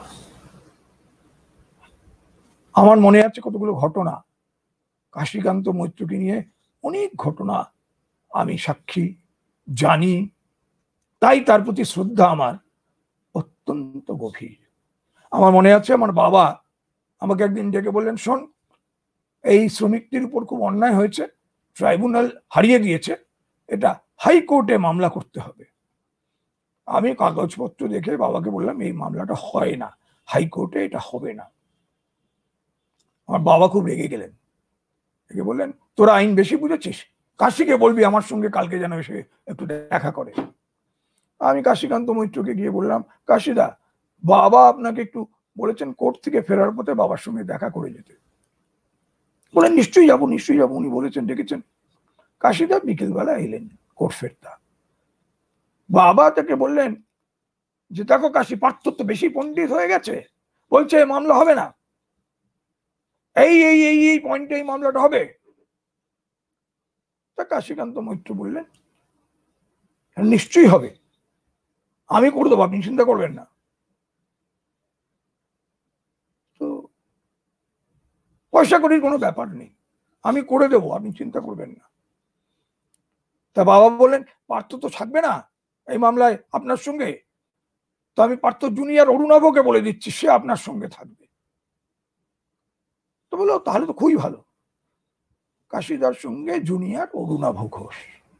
আমার মনে আছে কতগুলো ঘটনা, কাশীকান্ত মৈত্রকে নিয়ে অনেক ঘটনা আমি সাক্ষী, জানি। তাই তার প্রতি শ্রদ্ধা আমার অত্যন্ত গভীর। আমার মনে আছে আমার বাবা আমাকে একদিন ডেকে বললেন, শোন, এই শ্রমিকটির উপর খুব অন্যায় হয়েছে, ট্রাইব্যুনাল হারিয়ে দিয়েছে, এটা হাইকোর্টে মামলা করতে হবে। আমি কাগজপত্র দেখে বাবাকে বললাম, এই মামলাটা হয় না, হাইকোর্টে এটা হবে না। আমার বাবা খুব রেগে গেলেন, রেগে বললেন, তোরা আইন বেশি বুঝেছিস, কাশীকে বলবি আমার সঙ্গে কালকে যেন এসে একটু দেখা করে। আমি কাশীকান্ত মৈত্রকে গিয়ে বললাম, কাশীদা, বাবা আপনাকে একটু বলেছেন কোর্ট থেকে ফেরার পথে বাবার সঙ্গে দেখা করে যেতে। বলেন নিশ্চয়ই যাবো নিশ্চয়ই যাবো। উনি বলেছেন, ডেকেছেন। কাশিদা বিকেলবেলা এলেন কোর্ট ফেরতা। বাবা তাকে বললেন যে দেখো কাশি, পার্থ তো বেশি পণ্ডিত হয়ে গেছে, বলছে মামলা হবে না, এই এই এই এই পয়েন্টে এই মামলাটা হবে। তা কাশীকান্ত মৈত্র বললেন নিশ্চয়ই হবে, আমি করে দেবো, আপনি চিন্তা করবেন না। তো পয়সা করির কোনো ব্যাপার নেই, আমি করে দেবো, আপনি চিন্তা করবেন না। তা বাবা বললেন পার্থ তো থাকবে না এই মামলায় আপনার সঙ্গে, তো আমি পার্থ জুনিয়র অরুণাভকে বলে দিচ্ছি, সে আপনার সঙ্গে থাকবে। তো বললো তাহলে তো খুবই ভালো। কাশিদার সঙ্গে জুনিয়র অরুণাভ ঘোষ।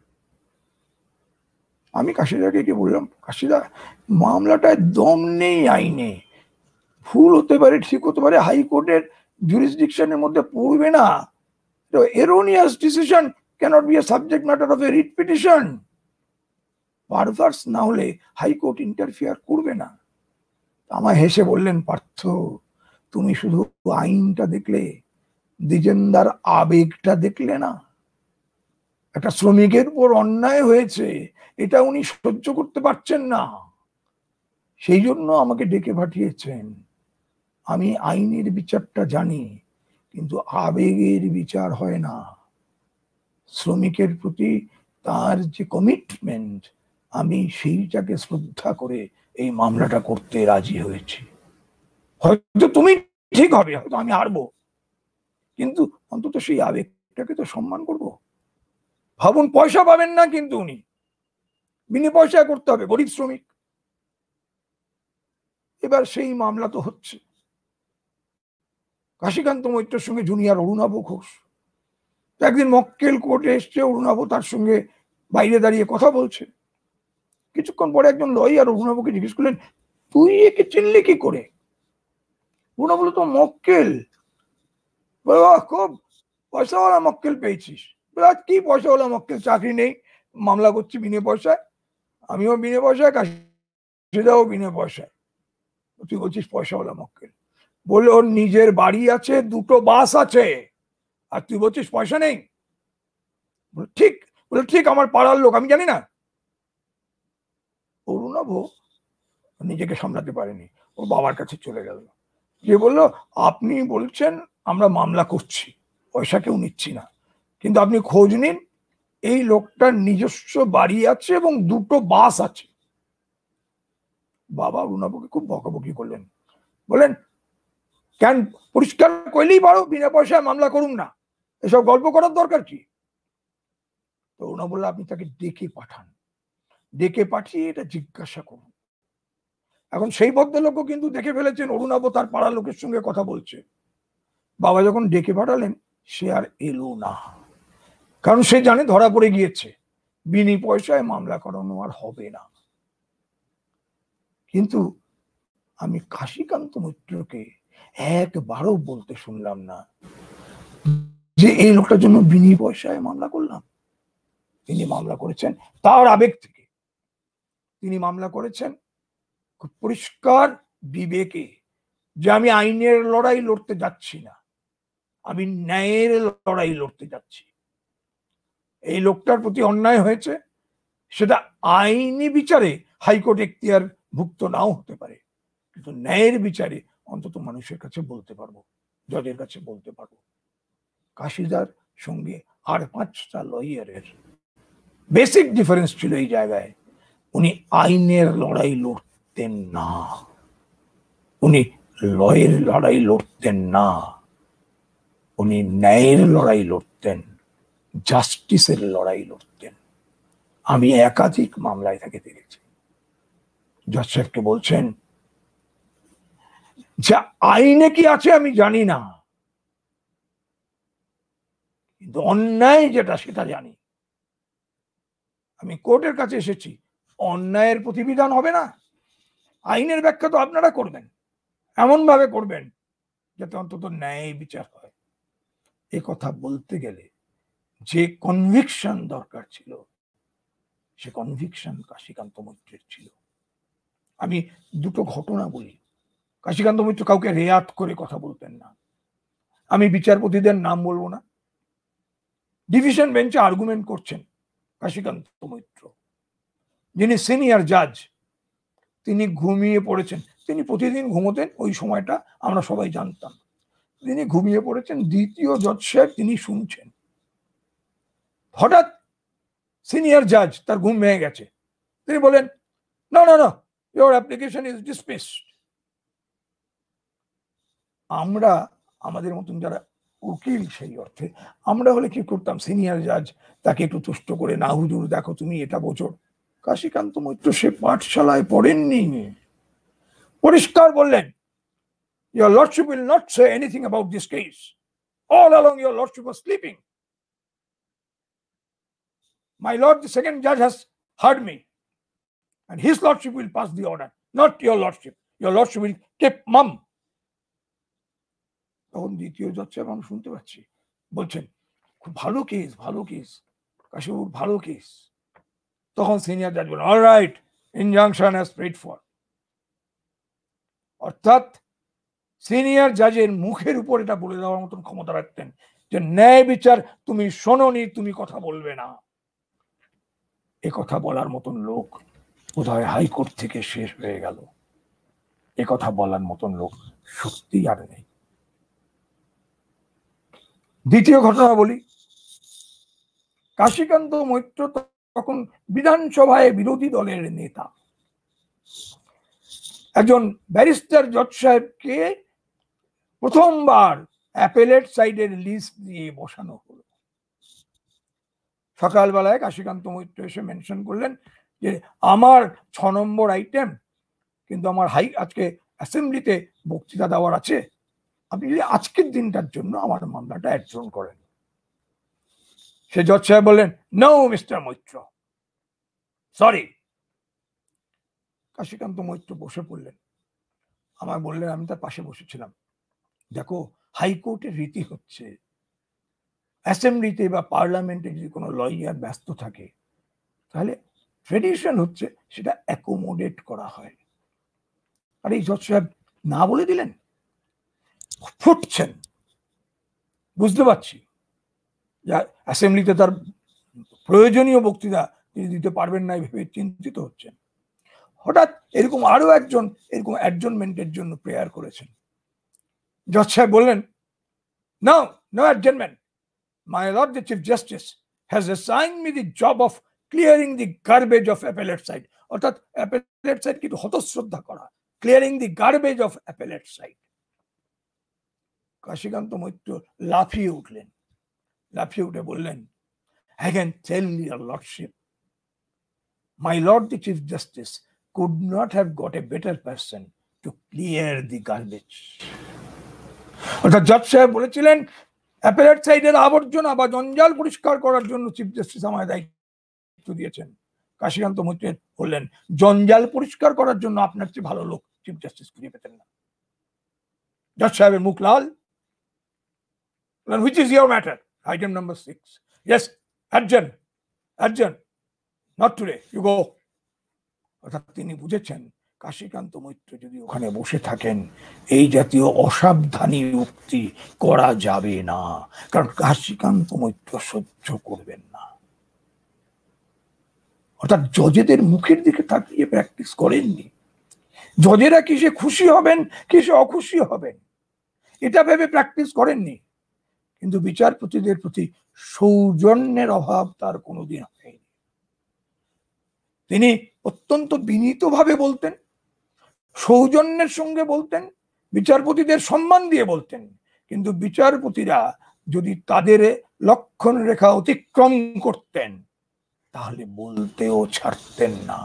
আমি কাশিদাকে কি বললাম, কাশিদা মামলাটায় দম নেই আইনে, ভুল হতে পারে ঠিক হতে পারে, হাইকোর্টের জুরিসডিকশনের মধ্যে পড়বে না, তো erroneous decision cannot be a subject matter of a writ petition. Perverse না হলে হাইকোর্ট ইন্টারফিয়ার করবে না। আমায় হেসে বললেন পার্থ তুমি শুধু আইনটা দেখলে, দ্বিজেন্দার আবেগটা দেখলে না। একটা শ্রমিকের উপর অন্যায় হয়েছে, এটা উনি সহ্য করতে পারছেন না, সেই জন্য আমাকে ডেকে পাঠিয়েছেন। আমি আইনের বিচারটা জানি, কিন্তু আবেগের বিচার হয় না। শ্রমিকের প্রতি তার যে কমিটমেন্ট, আমি সেইটাকে শ্রদ্ধা করে এই মামলাটা করতে রাজি হয়েছি। হয়তো তুমি ঠিক হবে, হয়তো আমি হারবো, কিন্তু অন্তত সেই আবেগটাকে তো সম্মান করব। ভাবুন পয়সা পাবেন না, কিন্তু উনি বিনি পয়সা করতে হবে, গরিব শ্রমিক। এবার সেই মামলা তো হচ্ছে। কাশীকান্ত মৈত্রের সঙ্গে জুনিয়র অরুণাভ ঘোষ। একদিন মক্কেল কোর্টে এসছে, অরুণাভ তার সঙ্গে বাইরে দাঁড়িয়ে কথা বলছে। কিছুক্ষণ পরে একজন লয়ার অরুণাভকে জিজ্ঞেস করলেন তুই একে চিনলি কি করে? অরুণাভ বলল তো মক্কেল। খুব পয়সাওয়ালা মক্কেল পেয়েছিস। কি পয়সাওয়ালা মক্কেল? চাকরি নেই, মামলা করছি বিনে পয়সায়, আমিও বিনে পয়সায়, কাশিদাও বিনে পয়সায়, তুই বলছিস পয়সাওয়ালা মক্কেল। বললো ওর নিজের বাড়ি আছে, দুটো বাস আছে, আর তুই বলছিস পয়সা নেই? ঠিক বলে ঠিক, আমার পাড়ার লোক, আমি জানি না। অরুণাভ নিজেকে সামলাতে পারেনি, ওর বাবার কাছে চলে গেল, যে বললো আপনি বলছেন আমরা মামলা করছি, পয়সা কেউ নিচ্ছি না, কিন্তু আপনি খোঁজ নিন, এই লোকটার নিজস্ব বাড়ি আছে এবং দুটো বাস আছে। বাবা অরুণাভকে খুব বকাবকি করলেন, বলেন কেন পরিষ্কার কইলেই পারো, বিনা পয়সায় মামলা করুন না, এসব গল্প করার দরকার কি? তো অরুণাভ বলল আপনি তাকে ডেকে পাঠান, ডেকে পাঠিয়ে এটা জিজ্ঞাসা করুন। এখন সেই ভদ্রলোকও কিন্তু দেখে ফেলেছেন অরুণাভ তার পাড়ার লোকের সঙ্গে কথা বলছে। বাবা যখন ডেকে পাঠালেন, সে আর এলো না, কারণ সে জানে ধরা পড়ে গিয়েছে, বিনি পয়সায় মামলা করানো আর হবে না। কিন্তু আমি কাশীকান্ত মৈত্রকে একবারও বলতে শুনলাম না যে এই লোকটার জন্য বিনি পয়সায় মামলা করলাম। তিনি মামলা করেছেন তার আবেগ থেকে, তিনি মামলা করেছেন খুব পরিষ্কার বিবেকে, যে আমি আইনের লড়াই লড়তে যাচ্ছি না, আমি ন্যায়ের লড়াই লড়তে যাচ্ছি। এই লোকটার প্রতি অন্যায় হয়েছে, সেটা আইনি বিচারে হাইকোর্ট এখতিয়ার ভুক্ত নাও হতে পারে, কিন্তু ন্যায়ের বিচারে অন্তত মানুষের কাছে বলতে পারবো, জজের কাছে বলতে পারবো। কাশিদার সঙ্গে আর পাঁচটা লয়ারের বেসিক ডিফারেন্স ছিল এই জায়গায়, উনি আইনের লড়াই লড়তেন না, উনি লয়ের লড়াই লড়তেন না, উনি ন্যায়ের লড়াই লড়তেন, জাস্টিসের লড়াই লড়তেন। আমি একাধিক মামলায় তাকে দেখেছি। জজ সাহেবকে বলছেন যে আইনে কি আছে আমি জানি না, কিন্তু অন্যায় যেটা সেটা জানি। আমি কোর্টের কাছে এসেছি, অন্যায়ের প্রতিবিধান হবে না, আইনের ব্যাখ্যা তো আপনারা করবেন, এমন ভাবে করবেন যাতে অন্তত ন্যায় বিচার হয়। এ কথা বলতে গেলে যে কনভিকশন দরকার ছিল, সে কনভিকশন কাশীকান্ত মৈত্রের ছিল। আমি দুটো ঘটনা বলি। কাশীকান্ত মৈত্র কাউকে রেয়াত করে কথা বলতেন না। আমি বিচারপতিদের নাম বলবো না, ডিভিশন বেঞ্চে আর্গুমেন্ট করছেন কাশীকান্ত মৈত্র, যিনি সিনিয়র জাজ, তিনি ঘুমিয়ে পড়েছেন। তিনি প্রতিদিন ঘুমোতেন, ওই সময়টা আমরা সবাই জানতাম। তিনি ঘুমিয়ে পড়েছেন, দ্বিতীয় জজ সাহেব তিনি শুনছেন। হঠাৎ সিনিয়র জাজ তার ঘুম ভেঙে গেছে, তিনি বলেন, না না না, ইওর অ্যাপ্লিকেশন ইজ ডিসমিসড। আমরা আমাদের মতন যারা উকিল, সেই অর্থে আমরা হলে কি করতাম, সিনিয়র জাজ তাকে একটু তুষ্ট করে, না হুজুর দেখো তুমি এটা বোঝো। কাশীকান্ত মৈত্র সে পাঠশালায় পড়েননি, পরিষ্কার বললেন, your lordship will not say anything about this case. All along your lordship was sleeping. My lord the second judge has heard me, and his lordship will pass the order, not your lordship. Your lordship will keep mum. তখন দ্বিতীয় জজ সাহেব আমি শুনতে পাচ্ছি বলছেন, খুব ভালো কেস, ভালো কেস কাশীবাবুর, ভালো কেস। তখন সিনিয়র জাজ বলেন, all right, injunction has paid for. অর্থাৎ সিনিয়র জাজের মুখের উপর এটা বলে দেওয়ার মতন ক্ষমতা রাখতেন যে ন্যায় বিচার তুমি শোনোনি, তুমি কথা বলবে না। এ কথা বলার মতন লোক বোধহয় হাইকোর্ট থেকে শেষ হয়ে গেল। এ কথা বলার মতন লোক সত্যি আর নেই। দ্বিতীয় ঘটনা বলি, কাশীকান্ত মৈত্র তখন বিধানসভায় বিরোধী দলের নেতা। একজন ব্যারিস্টার জজ সাহেবকে প্রথমবার অ্যাপেলেট সাইডের লিস্ট দিয়ে বসানো হলো। সকালবেলায় কাশীকান্ত মৈত্র এসে মেনশন করলেন যে আমার ছ নম্বর আইটেম, কিন্তু আমার হাই আজকে অ্যাসেম্বলিতে বক্তৃতা দেওয়ার আছে, আপনি যদি আজকের দিনটার জন্য আমার মামলাটা অ্যাডজন করেন। সে জজ সাহেব বললেন, no mister Maitra, sorry. Kashikanta Maitra বসে পড়লেন, আমার বললেন, আমি তার পাশে বসেছিলাম, দেখো হাইকোর্টের রীতি হচ্ছে অ্যাসেম্বলিতে বা পার্লামেন্টে যদি কোনো লয়ার ব্যস্ত থাকে তাহলে ট্রেডিশন হচ্ছে সেটা অ্যাকোমোডেট করা হয়। আর এই জজ সাহেব না বলে দিলেন, ফুটছেন, বুঝতে পারছি অ্যাসেম্বলিতে তার প্রয়োজনীয় বক্তৃতা তিনি দিতে পারবেন না ভেবে চিন্তিত হচ্ছেন। হঠাৎ এরকম আরো একজন এরকম অ্যাডজনমেন্টের জন্য প্রেয়ার করেছেন। জজ সাহেব বললেন, no no adjournment, my lord the chief justice has assigned me the job of clearing the garbage of appellate side. অর্থাৎ অ্যাপেলেট সাইড কিন্তু হতশ্রদ্ধা করা, clearing the garbage of appellate side. Kashikanta Maitra লাফিয়ে উঠলেন, লাফিয়ে উঠে বললেন, I can tell your lordship, my lord the chief justice could not have got a better person to clear the garbage. অর্থাৎ জজ সাহেব বলেছিলেন অ্যাপেলেট সাইডের আবর্জনা বা জঞ্জাল পরিষ্কার করার জন্য চিফ জাস্টিস আমায় দায়িত্ব দিয়েছেন। কাশীকান্ত মৈত্র বললেন, জঞ্জাল পরিষ্কার করার জন্য আপনার চেয়ে ভালো লোক চিফ জাস্টিস খুঁজে পেতেন না। জজ সাহেবের মুখ লাল। Which is your matter? Item number six. Yes, adjourn, adjourn. Not today. You go. অর্থাৎ তিনি বুঝেছেন কাশীকান্ত মৈত্র যদি ওখানে বসে থাকেন এই জাতীয় অসাবধানী উক্তি করা যাবে না, কারণ কাশীকান্ত মৈত্র সহ্য করবেন না। অর্থাৎ জজেদের মুখের দিকে তাকিয়ে প্র্যাকটিস করেননি। জজেরা কিসে খুশি হবেন, কিসে অখুশি হবেন, এটা ভেবে প্র্যাকটিস করেননি। কিন্তু বিচারপতিদের প্রতি সৌজন্যের অভাব তার কোনোদিন হয়নি। তিনি অত্যন্ত বিনীতভাবে বলতেন, সৌজন্যের সঙ্গে বলতেন, বিচারপতিদের সম্মান দিয়ে বলতেন। কিন্তু বিচারপতিরা যদি তাদের লক্ষণ রেখা অতিক্রম করতেন তাহলে বলতেও ছাড়তেন না।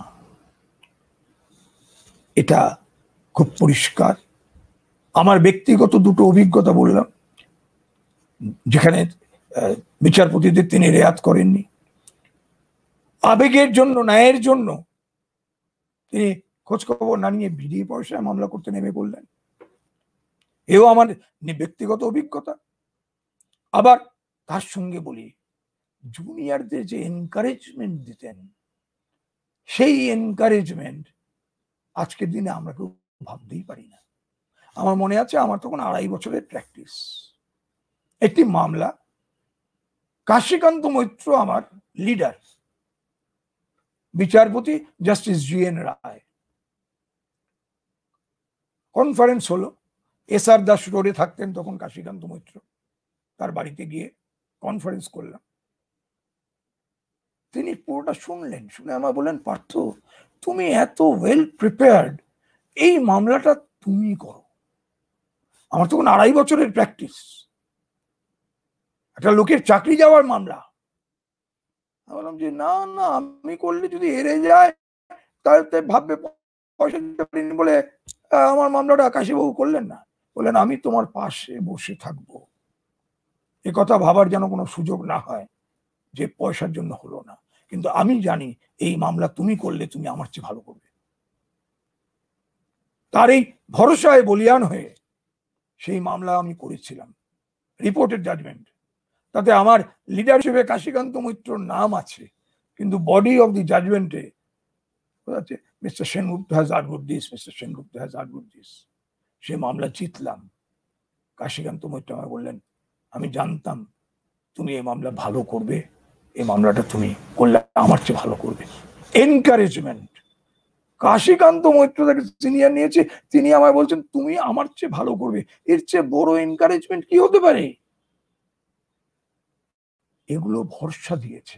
এটা খুব পরিষ্কার। আমার ব্যক্তিগত দুটো অভিজ্ঞতা বললাম, যেখানে বিচারপতিদের তিনি রেয়াত করেননি। আবেগের জন্য, ন্যায়ের জন্য তিনি খোঁজ খবর না নিয়ে বিড়ি পয়সায় মামলা করতে নেমে পড়লেন। এও আমার ব্যক্তিগত অভিজ্ঞতা। আবার তার সঙ্গে বলি, জুনিয়রদের যে এনকারেজমেন্ট দিতেন, সেই এনকারেজমেন্ট আজকের দিনে আমরা কেউ ভাবতেই পারি না। আমার মনে আছে, আমার তখন আড়াই বছরের প্র্যাকটিস। একটি মামলা, কাশীকান্ত মৈত্র আমার লিডার, বিচারপতি justice G N Ray. Conference হলো, এস আর দাস রোডে থাকতেন তখন কাশীকান্ত মৈত্র, তার বাড়িতে গিয়ে কনফারেন্স করলাম। তিনি পুরোটা শুনলেন, শুনে আমার বললেন, পার্থ তুমি এত ওয়েল প্রিপেয়ার্ড, এই মামলাটা তুমি করো। আমার তখন আড়াই বছরের প্র্যাকটিস, একটা লোকের চাকরি যাওয়ার মামলা। আমি বললাম যে না না, আমি করলে যদি হেরে যায় তাহলে ভাববে পয়সা দিতে পারিনি বলে আমার মামলাটা কাশীবাবু করলেন না। বললেন আমি তোমার পাশে বসে থাকবো, এ কথা ভাবার যেন কোনো সুযোগ না হয় যে পয়সার জন্য হলো না, কিন্তু আমি জানি এই মামলা তুমি করলে তুমি আমার চেয়ে ভালো করবে। তার এই ভরসায় বলিয়ান হয়ে সেই মামলা আমি করেছিলাম, রিপোর্টেড জাজমেন্ট। তাতে আমার লিডারশিপে কাশীকান্ত মৈত্রর নাম আছে, কিন্তু বডি অফ দি জাজমেন্টে আছে mister Sengupta has argued this, mister Sengupta has argued this. সে মামলা জিতলাম। কাশীকান্ত মৈত্র আমায় বললেন, আমি জানতাম তুমি এই মামলা ভালো করবে, এই মামলাটা তুমি করলে আমার চেয়ে ভালো করবে। এনকারেজমেন্ট। কাশীকান্ত মৈত্র তাকে সিনিয়র নিয়েছে, তিনি আমায় বলছেন তুমি আমার চেয়ে ভালো করবে, এর চেয়ে বড় এনকারেজমেন্ট কি হতে পারে? এগুলো ভরসা দিয়েছে।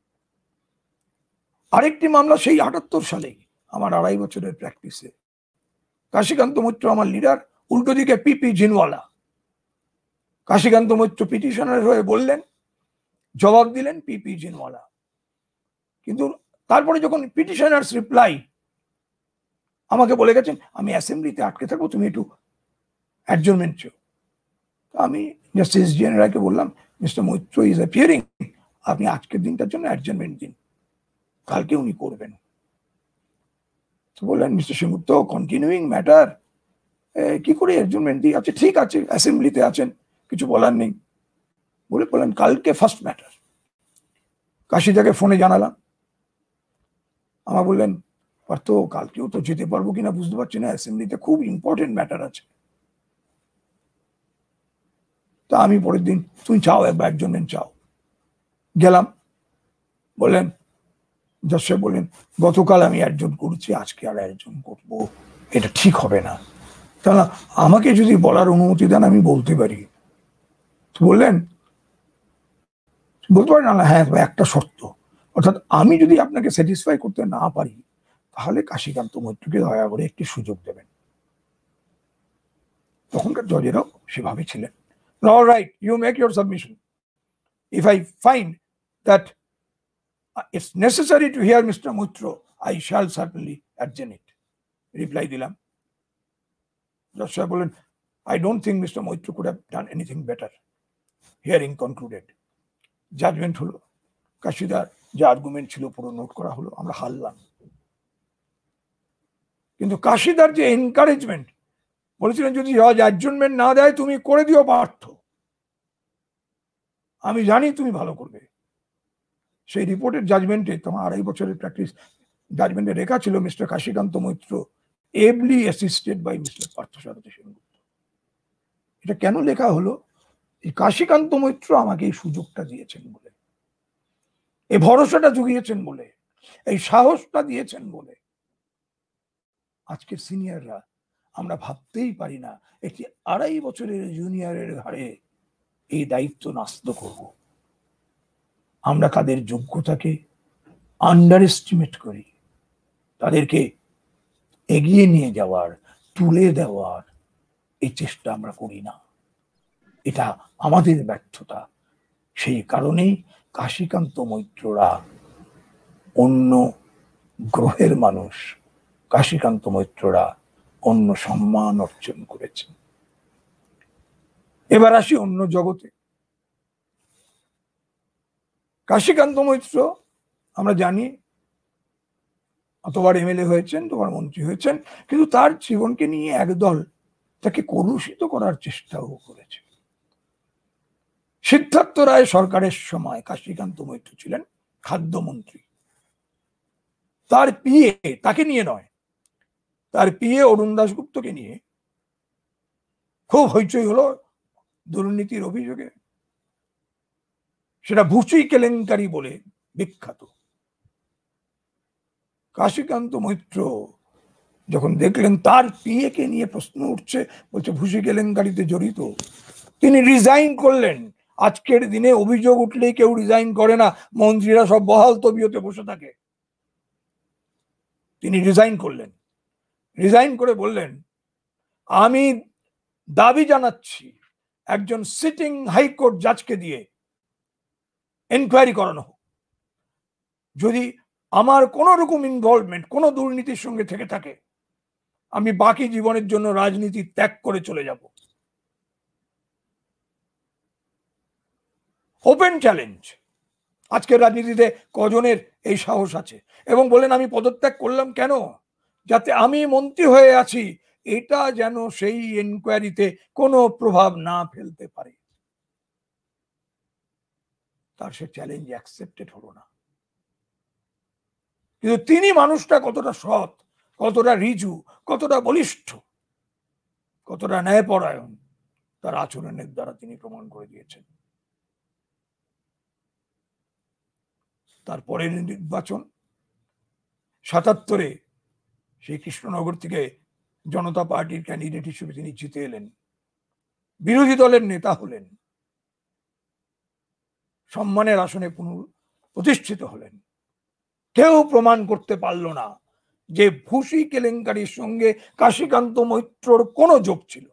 আরেকটি মামলা সেই আটাত্তর সালে, আমার আড়াই বছরের প্র্যাকটিসে, কাশীকান্ত মৈত্র আমার লিডার, উল্টো দিকে পিপি জিনওয়ালা। কাশীকান্ত মৈত্র পিটিশনার হয়ে বললেন, জবাব দিলেন পিপি জিনওয়ালা। কিন্তু তারপরে যখন পিটিশনার্স রিপ্লাই আমাকে বলে গেছেন আমি অ্যাসেম্বলিতে আটকে থাকবো, তুমি একটু অ্যাডজার্নমেন্ট চাও। আমি জাস্টিস জি এন রায়কে বললাম, মিস্টার মৈত্র ইজ অ্যাপিয়ারিং, আপনি আজকের দিনটার জন্য অ্যাডজার্নমেন্ট দিন, কালকে উনি করবেন। তো বললেন মিস্টার সেনগুপ্ত কন্টিনিউইং ম্যাটার, কি করে অ্যাডজার্নমেন্ট দিই? আচ্ছা ঠিক আছে, অ্যাসেম্বলিতে আছেন, কিছু বলার নেই বলে বললেন কালকে ফার্স্ট ম্যাটার। কাশীদাকে ফোনে জানালাম, আমার বললেন পার্থ কালকেও তো যেতে পারবো কিনা বুঝতে পারছি না, অ্যাসেম্বলিতে খুব ইম্পর্টেন্ট ম্যাটার আছে। তা আমি পরের দিন, তুমি চাও একবার অ্যাডজার্নমেন্ট চাও, গেলাম। বললেন জজ সাহেব বললেন গতকাল আমি অ্যাডজার্ন করেছি, আজকে আর অ্যাডজার্ন করবো, এটা ঠিক হবে না। তাহলে আমাকে যদি বলার অনুমতি দেন আমি বলতে পারি। বললেন বলতে পারেন না, হ্যাঁ একটা শর্ত, অর্থাৎ আমি যদি আপনাকে স্যাটিসফাই করতে না পারি তাহলে কাশীকান্ত মৈত্রকে দয়া করে একটি সুযোগ দেবেন। তখনকার জজেরাও সেভাবে ছিলেন। All right, you make your submission, if I find that it's necessary to hear mister Maitra I shall certainly adjourn it. Reply দিলাম। জজ সাহেব বললেন I don't think Mister Moitra could have done anything better. Hearing concluded. Judgment হলো, কাশীদার যে argument ছিল পুরো note করা হলো, আমরা হারলাম। কিন্তু কাশীদার যে এনকারেজমেন্ট, বলেছিলেন যদি জজ অ্যাডজার্নমেন্ট না দেয় তুমি করে দিও পার্থ, আমি জানি তুমি ভালো করবে। সেই রিপোর্টের জাজমেন্টে, তোমার আড়াই বছরের প্র্যাকটিস, জাজমেন্টে লেখা ছিল mister Kashikanta Maitra ably assisted by mister Parthasarathi Sengupta. এটা কেন লেখা হলো? এই কাশীকান্ত মৈত্র আমাকে এই সুযোগটা দিয়েছেন বলে, এই ভরসাটা জুগিয়েছেন বলে, এই সাহসটা দিয়েছেন বলে আজকের সিনিয়ররা আমরা ভাবতেই পারি না একটি আড়াই বছরের জুনিয়রের ঘাড়ে এই দায়িত্ব ন্যস্ত করব। আমরা তাদের যোগ্যতাকে আন্ডার এস্টিমেট করি, তাদেরকে এগিয়ে নিয়ে যাওয়ার, তুলে দেওয়ার এই চেষ্টা আমরা করি না। এটা আমাদের ব্যর্থতা। সেই কারণেই কাশীকান্ত মৈত্ররা অন্য গ্রহের মানুষ, কাশীকান্ত মৈত্ররা অন্য সম্মান অর্জন করেছেন। এবার আসি অন্য জগতে। কাশীকান্ত মৈত্র আমরা জানি অতবার এমএলএ হয়েছেন, তোমার মন্ত্রী হয়েছেন, কিন্তু তার জীবনকে নিয়ে একদল তাকে কলুষিত করার চেষ্টাও করেছে। সিদ্ধার্থ রায় সরকারের সময় কাশীকান্ত মৈত্র ছিলেন খাদ্যমন্ত্রী। তার পিএ, তাকে নিয়ে নয়, তার পিএ অরুণ দাশগুপ্তকে নিয়ে খুব হইচই হলো দুর্নীতির অভিযোগে। সেটা ভুসি কেলেঙ্কারি বলে বিখ্যাত। কাশীকান্ত মৈত্র যখন দেখলেন তার পিএ কে নিয়ে প্রশ্ন উঠছে, বলছে ভুসি কেলেঙ্কারিতে জড়িত, তিনি রিজাইন করলেন। আজকের দিনে অভিযোগ উঠলেই কেউ রিজাইন করে না, মন্ত্রীরা সব বহাল তবিয়তে বসে থাকে। তিনি রিজাইন করলেন। রিজাইন করে বললেন, আমি দাবি জানাচ্ছি একজন সিটিং হাইকোর্ট জাজকে দিয়ে এনকোয়ারি করানো হোক। যদি আমার কোন রকম ইনভলভমেন্ট কোন দুর্নীতির সঙ্গে থেকে থাকে, আমি বাকি জীবনের জন্য রাজনীতি ত্যাগ করে চলে যাব। Open challenge. আজকের রাজনীতিতে কজনের এই সাহস আছে? এবং বলেন আমি পদত্যাগ করলাম কেন? যাতে আমি মন্ত্রী হয়ে আছি এটা যেন সেই এনকোয়ারিতে কোনো প্রভাব না ফেলতে পারে। তার সে চ্যালেঞ্জ অ্যাকসেপ্টেড হলো না। কিন্তু তিনি মানুষটা কতটা সৎ, কতটা রিজু, কতটা বলিষ্ঠ, কতটা ন্যায়পরায়ণ, তার আচরণের দ্বারা তিনি প্রমাণ করে দিয়েছেন। তারপরে নির্বাচন সাতাত্তরে সেই কৃষ্ণনগর থেকে জনতা পার্টির ক্যান্ডিডেট হিসেবে তিনি জিতে এলেন, বিরোধী দলের নেতা হলেন, সম্মানের আসনে প্রতিষ্ঠিত হলেন। কেউ প্রমাণ করতে পারল না যে ভুসি কেলেঙ্কারির সঙ্গে কাশীকান্ত মৈত্রর কোনো যোগ ছিল।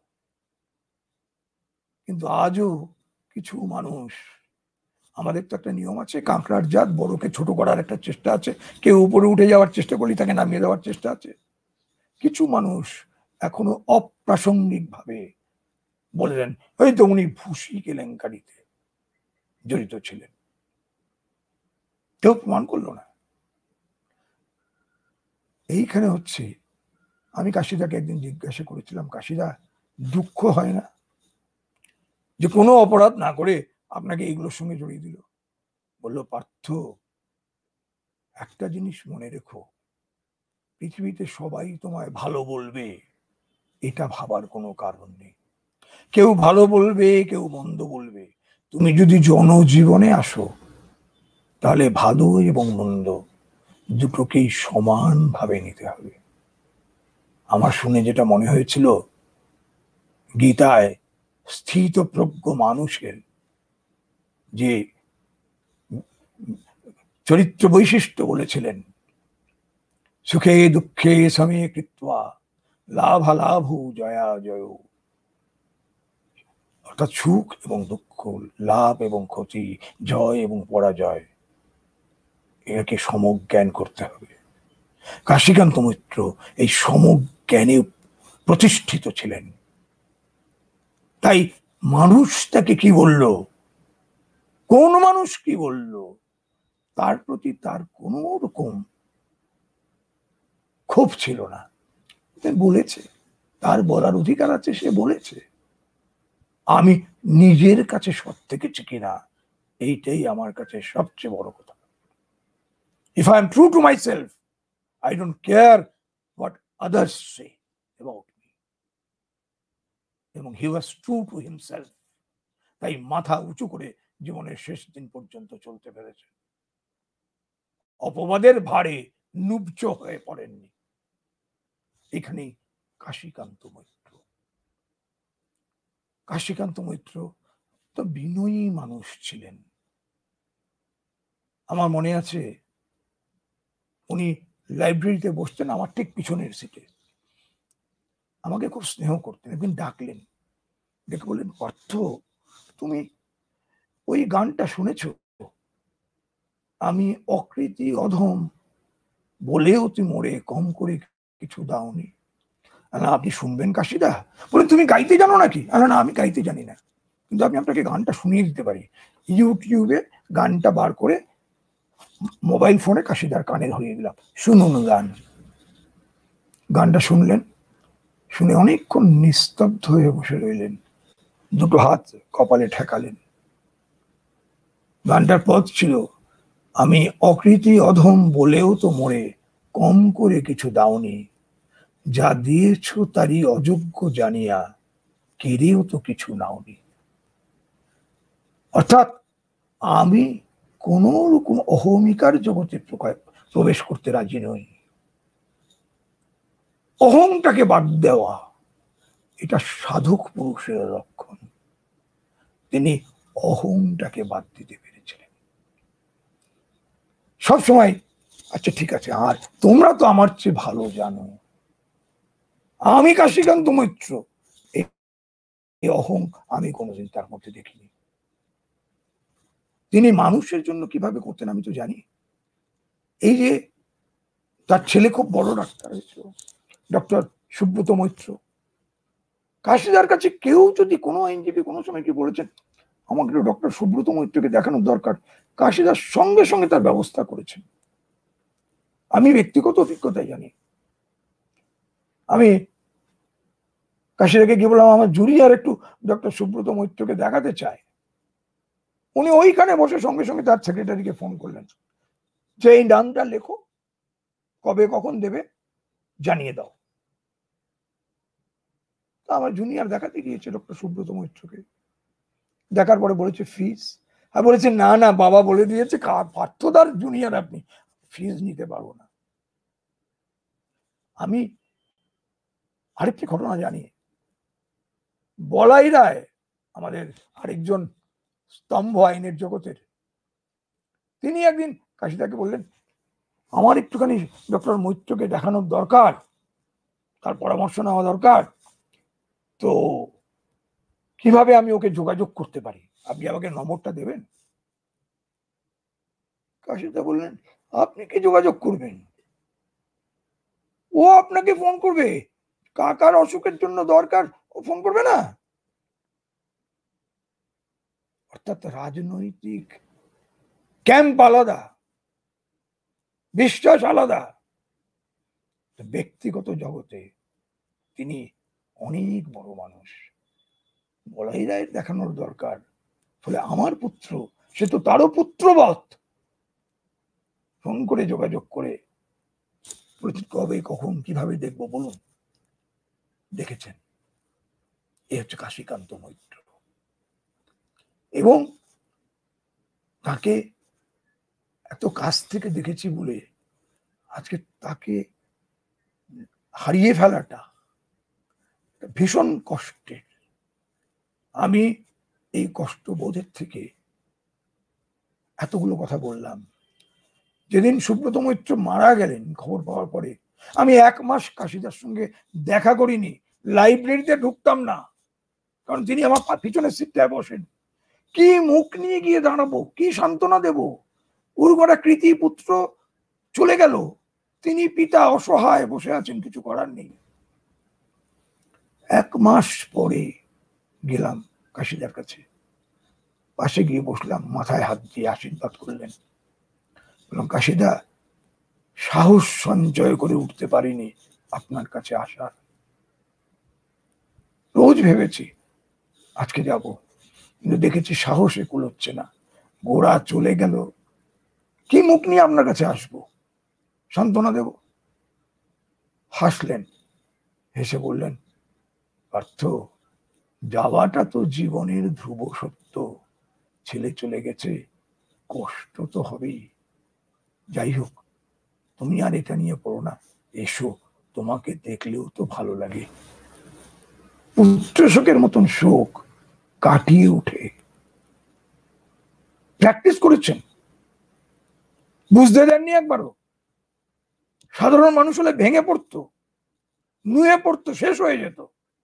কিন্তু আজও কিছু মানুষ, আমাদের তো একটা নিয়ম আছে, কাঁকড়ার জাত, বড়কে ছোট করার একটা চেষ্টা আছে, কেউ উপরে উঠে যাওয়ার চেষ্টা করলে তাকে নামিয়ে দেওয়ার চেষ্টা আছে। কিছু মানুষ এখনো অপ্রাসঙ্গিক ভাবে বললেন হয়তো উনি ভুসি কেলেঙ্কারিতে জড়িত ছিলেন, কেউ প্রমাণ করলো না। এইখানে হচ্ছে, আমি কাশিদাকে একদিন জিজ্ঞাসা করেছিলাম, কাশিদা দুঃখ হয় না যে কোনো অপরাধ না করে আপনাকে এইগুলোর সঙ্গে জড়িয়ে দিল? বললো, পার্থ একটা জিনিস মনে রেখো, পৃথিবীতে সবাই তোমায় ভালো বলবে এটা ভাবার কোনো কারণ নেই। কেউ ভালো বলবে, কেউ মন্দ বলবে। তুমি যদি জনজীবনে আসো তাহলে ভালো এবং মন্দ দুটোকেই সমানভাবে নিতে হবে। আমার শুনে যেটা মনে হয়েছিল, গীতায় স্থিতপ্রজ্ঞ মানুষের যে চরিত্র বৈশিষ্ট্য বলেছিলেন, সুখে দুঃখে সমে কৃত্বা লাভালাভ জয়া জয়, অর্থাৎ সুখ এবং দুঃখ, লাভ এবং ক্ষতি, জয় এবং পরাজয়, এটাকে সমজ্ঞান করতে হবে। কাশীকান্ত মৈত্র এই সমজ্ঞানে প্রতিষ্ঠিত ছিলেন। তাই মানুষ তাকে কি বলল, কোন মানুষ কি বলল, তার প্রতি তার কোন রকম ক্ষোভ ছিল না। বলেছে, তার বলার অধিকার আছে, সে বলেছে। আমি নিজের কাছে সৎ থেকেছি কিনা এইটাই আমার কাছে সবচেয়ে বড় কথা। If I am true to myself, I don't care what others say about me. এবং he was true to himself. তাই মাথা উঁচু করে জীবনের শেষ দিন পর্যন্ত চলতে পেরেছে। অপবাদের ভারে নুব্জ হয়ে পড়েননি। এখানে কাশীকান্ত মৈত্র। কাশীকান্ত মৈত্র তো বিনয়ী মানুষ ছিলেন। আমার মনে আছে, উনি লাইব্রেরিতে বসতেন আমার ঠিক পিছনের সিটে। আমাকে খুব স্নেহ করতেন। একদিন ডাকলেন, ডেকে বললেন, পার্থ তুমি ওই গানটা শুনেছ, আমি অকৃতি অধম বলেও তুমি মোরে কম করে কিছু দাওনি? না, আপনি শুনবেন কাশিদা? বলেন, তুমি গাইতে জানো নাকি? না, আমি গাইতে জানি না, কিন্তু আমি আপনাকে গানটা শুনিয়ে দিতে পারি। ইউটিউবে গানটা বার করে মোবাইল ফোনে কাশিদার কানে ধরিয়ে দিলাম, শুনুন গান। গানটা শুনলেন, শুনে অনেকক্ষণ নিস্তব্ধ হয়ে বসে রইলেন, দুটো হাত কপালে ঠেকালেন। গানটার পদ ছিল, আমি অকৃতি অধম বলেও তো মোরে কম করে কিছু দাওনি, যা দিয়েছ তারই অযোগ্য জানিয়া কেড়েও তো কিছু নাওনি। অর্থাৎ আমি কোন রকম অহমিকার জগতে প্রবেশ করতে রাজি নই। অহংটাকে বাদ দেওয়া এটা সাধক পুরুষের লক্ষণ। তিনি অহংটাকে বাদ দিতে পেরেছিলেন। সবসময় আচ্ছা ঠিক আছে, আর তোমরা তো আমার চেয়ে ভালো জানো, আমি কাশীকান্ত মৈত্র, এই অহং আমি কোনোদিন তার মধ্যে দেখিনি। তিনি মানুষের জন্য কিভাবে করতেন আমি তো জানি। এই যে তার ছেলে খুব বড় ডাক্তার হয়েছিল, ডক্টর সুব্রত মৈত্র, কাশীদার কাছে কেউ যদি কোনো আইনজীবী কোনো সময় কি বলেছেন আমাকে ডক্টর সুব্রত মৈত্রকে দেখানোর দরকার, কাশীদার সঙ্গে সঙ্গে তার ব্যবস্থা করেছেন। আমি ব্যক্তিগত অভিজ্ঞতায় জানি। আমি কাশীদাকে গিয়ে বললাম আমার জুনিয়র একটু ডক্টর সুব্রত মৈত্রকে দেখাতে চায়। উনি ওইখানে বসে সঙ্গে সঙ্গে তার সেক্রেটারিকে ফোন করলেন যে এই নামটা লেখো, কবে কখন দেবে জানিয়ে দাও। তা আমার জুনিয়র দেখাতে গিয়েছে ডক্টর সুব্রত মৈত্রকে। দেখার পরে বলেছে ফিস, আর বলেছে না না বাবা বলে দিয়েছে পার্থদার জুনিয়র আপনি, ফিস নিতে পারবো না। আমি আরেকটি ঘটনা জানি, বলাই রায় আমাদের আরেকজন স্তম্ভ আইনের জগতের, তিনি একদিন কাশীদাকে বললেন আমার একটুখানি ডক্টর মৈত্রকে দেখানোর দরকার, তার পরামর্শ নেওয়া দরকার, তো কিভাবে আমি ওকে যোগাযোগ করতে পারি, আপনি আমাকে নম্বরটা দেবেন? কাশীদা বললেন আপনি কি যোগাযোগ করবেন, ও আপনাকে ফোন করবে, কাকার অসুখের জন্য দরকার ও ফোন করবে না। অর্থাৎ রাজনৈতিক ক্যাম্প আলাদা, বিশ্বাস আলাদা, ব্যক্তিগত জগতে তিনি অনেক বড় মানুষ। বলাই রায়ের দেখানোর দরকার, ফলে আমার পুত্র সে তো তারও পুত্রবৎ, ফোন করে যোগাযোগ করে কবে কখন কিভাবে দেখবো বলুন, দেখেছেন। এ হচ্ছে কাশীকান্ত মৈত্র। এবং তাকে এত কাছ থেকে দেখেছি বলে আজকে তাকে হারিয়ে ফেলাটা ভীষণ কষ্টের। আমি এই কষ্টবোধের থেকে এতগুলো কথা বললাম। যেদিন সুব্রত মৈত্র মারা গেলেন খবর পাওয়ার পরে আমি এক মাস কাশীদার সঙ্গে দেখা করিনি, লাইব্রেরিতে ঢুকতাম না, কারণ তিনি আমার পিছনের সিটটায় বসেন। কি মুখ নিয়ে গিয়ে দাঁড়াবো, কি সান্ত্বনা দেব? উর্বরা কৃতি পুত্র চলে গেল, তিনি পিতা অসহায় বসে আছেন, কিছু করার নেই। এক মাস পরে গেলাম কাশীদার কাছে, পাশে গিয়ে বসলাম, মাথায় হাত দিয়ে আশীর্বাদ করলেন। বললাম কাশীদা, সাহস সঞ্চয় করে উঠতে পারিনি আপনার কাছে আসার। রোজ ভেবেছি আজকে যাব, কিন্তু দেখেছি সাহসে কুলোচ্ছে না। গোড়া চলে গেল, কি মুখ নিয়ে আপনার কাছে আসবো, সান্ত্বনা দেব? হাসলেন, হেসে বললেন পার্থ, যাওয়াটা তো জীবনের ধ্রুব সত্য, ছেলে চলে গেছে, কষ্ট তো হবেই। যাই হোক, তুমি আর এটা নিয়ে পড়ো না, এসো, তোমাকে দেখলেও তো ভালো লাগে। পুত্র শোকের মতন শোক কাটিয়ে উঠে প্র্যাকটিস করেছেন, বুঝতে দেননি একবারও। সাধারণ মানুষ হলে ভেঙে পড়তো, নুয়ে পড়তো, শেষ হয়ে যেত,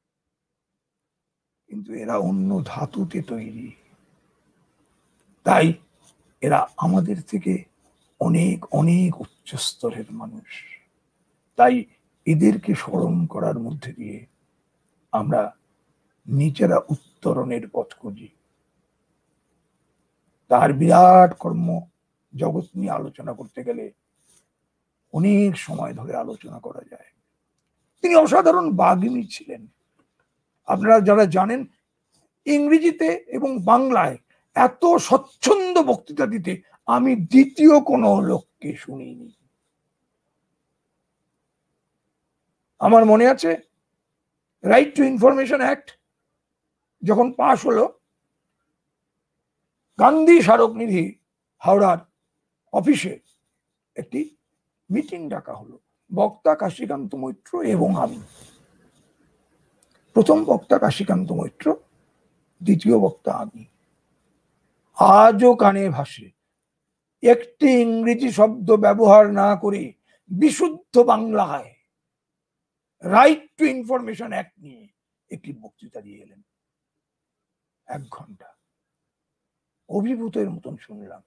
কিন্তু এরা অন্য ধাতুতে তৈরি। তাই এরা আমাদের থেকে অনেক অনেক উচ্চ স্তরের মানুষ। তাই এদেরকে স্মরণ করার মধ্যে দিয়ে আমরা নিজেরা উত্তরণের পথ খুঁজি। তার বিরাট কর্ম জগৎ নিয়ে আলোচনা করতে গেলে অনেক সময় ধরে আলোচনা করা যায়। তিনি অসাধারণ বাগ্মী ছিলেন। আপনারা যারা জানেন, ইংরেজিতে এবং বাংলায় এত স্বচ্ছন্দ বক্তৃতা দিতে আমি দ্বিতীয় কোনো লোককে শুনিনি। আমার মনে আছে রাইট টু ইনফরমেশন অ্যাক্ট যখন পাশ হলো, গান্ধী স্মারক নিধি হাওড়ার অফিসে একটি মিটিং ডাকা হলো। বক্তা কাশীকান্ত মৈত্র এবং আমি। প্রথম বক্তা কাশীকান্ত মৈত্র, দ্বিতীয় বক্তা আমি। আজও কানে ভাসে। একটি ইংরেজি শব্দ ব্যবহার না করে বিশুদ্ধ বাংলায় রাইট টু ইনফরমেশন অ্যাক্ট নিয়ে একটি বক্তৃতা দিয়ে এলেন। এক ঘন্টা অভিভূতের মতন শুনলাম।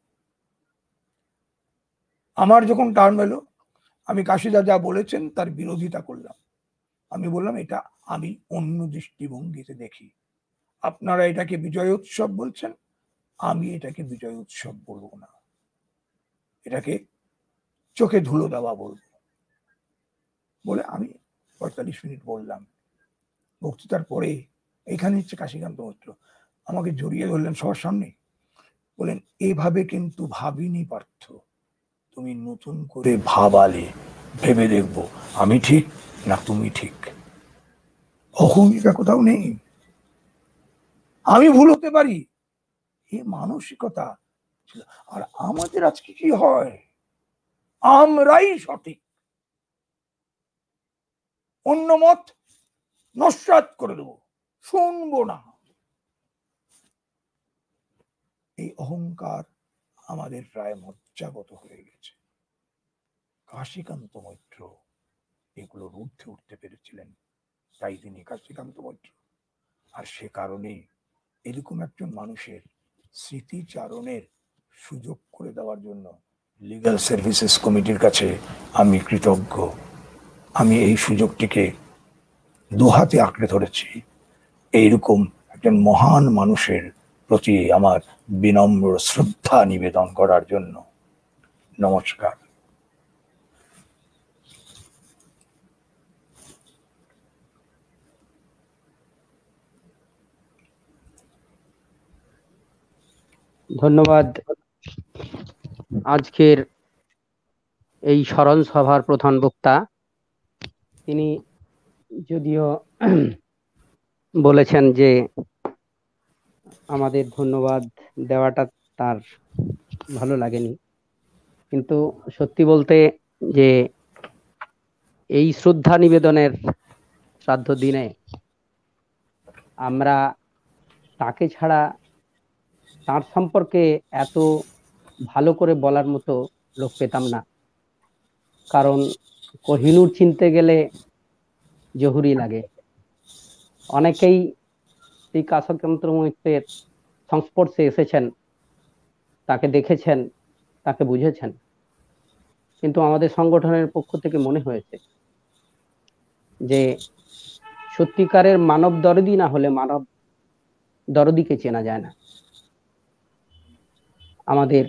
আমার যখন টার্ম এলো, আমি কাশীদা যা বলেছেন তার বিরোধিতা করলাম। আমি বললাম, এটা আমি অন্য দৃষ্টিভঙ্গিতে দেখি। আপনারা এটাকে বিজয় উৎসব বলছেন, আমি এটাকে বিজয় উৎসব বলবো না, এটাকে চোখে ধুলো দেওয়া বলবো বলে আমি পঁয়তাল্লিশ মিনিট বললাম। বক্তৃতার পরে এখানে হচ্ছে কাশীকান্ত মৈত্র আমাকে জড়িয়ে ধরলেন সবার সামনে, বলেন, এভাবে কিন্তু ভাবিনি পার্থ, তুমি নতুন করে ভাবালে, ভেবে দেখবো আমি ঠিক না তুমি ঠিক। অহমিকা কোথাও নেই, আমি ভুল হতে পারি, এই মানসিকতা। আর আমাদের আজকে কি হয়, আমরাই সঠিক, অন্য মত নস্যাৎ করে দেবো, শুনবো না। এই অহংকার আমাদের প্রায় মজ্জাগত হয়ে গেছে। কাশীকান্ত মৈত্র এগুলোর ঊর্ধ্বে উঠতে পেরেছিলেন, তাই তিনি কাশীকান্ত মৈত্র। আর সে কারণে এরকম একজন মানুষের স্মৃতিচারণের সুযোগ করে দেওয়ার জন্য লিগ্যাল সার্ভিসেস কমিটির কাছে আমি কৃতজ্ঞ। আমি এই সুযোগটিকে দুহাতে আঁকড়ে ধরেছি। এইরকম একজন মহান মানুষের প্রতি আমার বিনম্র শ্রদ্ধা নিবেদন করার জন্য। নমস্কার। ধন্যবাদ। আজকের এই স্মরণ সভার প্রধান বক্তা, তিনি যদিও বলেছেন যে আমাদের ধন্যবাদ দেওয়াটা তার ভালো লাগেনি, কিন্তু সত্যি বলতে যে এই শ্রদ্ধা নিবেদনের শ্রাদ্ধ দিনে আমরা তাকে ছাড়া, তার সম্পর্কে এত ভালো করে বলার মতো লোক পেতাম না। কারণ কোহিনূর চিনতে গেলে জহুরি লাগে। অনেকেই শ্রী কাশীকান্ত মৈত্রের সংস্পর্শে এসেছেন, তাকে দেখেছেন, তাকে বুঝেছেন, কিন্তু আমাদের সংগঠনের পক্ষ থেকে মনে হয়েছে যে সত্যিকারের মানব দরদি না হলে মানব দরদিকে চেনা যায় না। আমাদের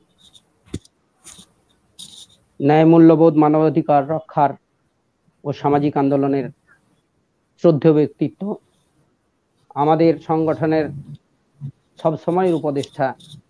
ন্যায় মূল্যবোধ, মানবাধিকার রক্ষার ও সামাজিক আন্দোলনের শ্রদ্ধেয় ব্যক্তিত্ব, আমাদের সংগঠনের সবসময়ের উপদেষ্টা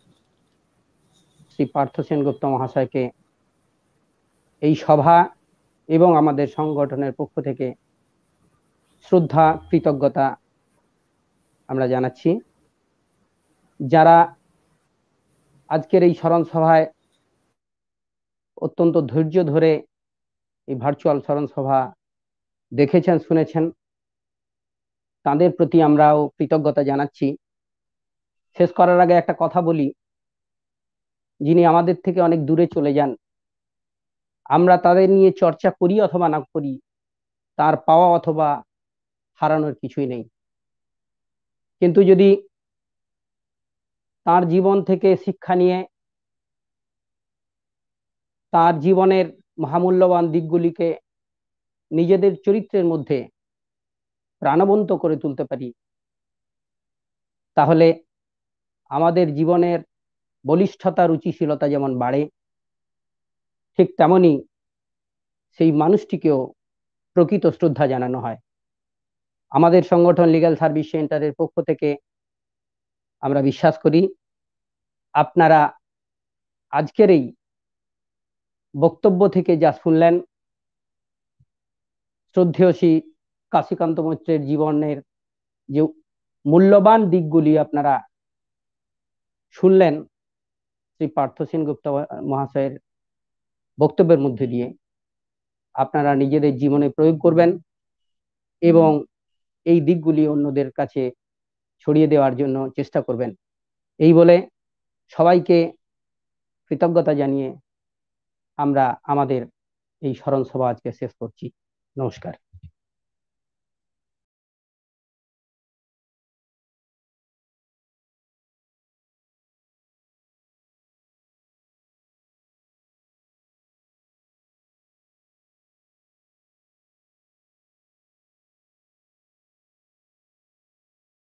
শ্রী পার্থ সেনগুপ্ত মহাশয়কে এই সভা এবং আমাদের সংগঠনের পক্ষ থেকে শ্রদ্ধা, কৃতজ্ঞতা আমরা জানাচ্ছি। যারা আজকের এই স্মরণ সভায় অত্যন্ত ধৈর্য ধরে এই ভার্চুয়াল স্মরণ সভা দেখেছেন, শুনেছেন, তাদের প্রতি আমরাও কৃতজ্ঞতা জানাচ্ছি। শেষ করার আগে একটা কথা বলি, যিনি আমাদের থেকে অনেক দূরে চলে যান, আমরা তাদের নিয়ে চর্চা করি অথবা না করি, তার পাওয়া অথবা হারানোর কিছুই নেই। কিন্তু যদি তার জীবন থেকে শিক্ষা নিয়ে তার জীবনের মহামূল্যবান দিকগুলিকে নিজেদের চরিত্রের মধ্যে প্রাণবন্ত করে তুলতে পারি, তাহলে আমাদের জীবনের বলিষ্ঠতা, রুচিশীলতা যেমন বাড়ে, ঠিক তেমনি সেই মানুষটিকেও প্রকৃত শ্রদ্ধা জানানো হয়। আমাদের সংগঠন লিগ্যাল সার্ভিস সেন্টারের পক্ষ থেকে আমরা বিশ্বাস করি আপনারা আজকের এই বক্তব্য থেকে যা শুনলেন, শ্রদ্ধেয় শ্রী কাশীকান্ত মৈত্রের জীবনের যে মূল্যবান দিকগুলি আপনারা শুনলেন শ্রী পার্থ সেনগুপ্ত মহাশয়ের বক্তব্যের মধ্যে দিয়ে, আপনারা নিজেদের জীবনে প্রয়োগ করবেন এবং এই দিকগুলি অন্যদের কাছে ছড়িয়ে দেওয়ার জন্য চেষ্টা করবেন। এই বলে সবাইকে কৃতজ্ঞতা জানিয়ে আমরা আমাদের এই স্মরণ সভা আজকে শেষ করছি। নমস্কার।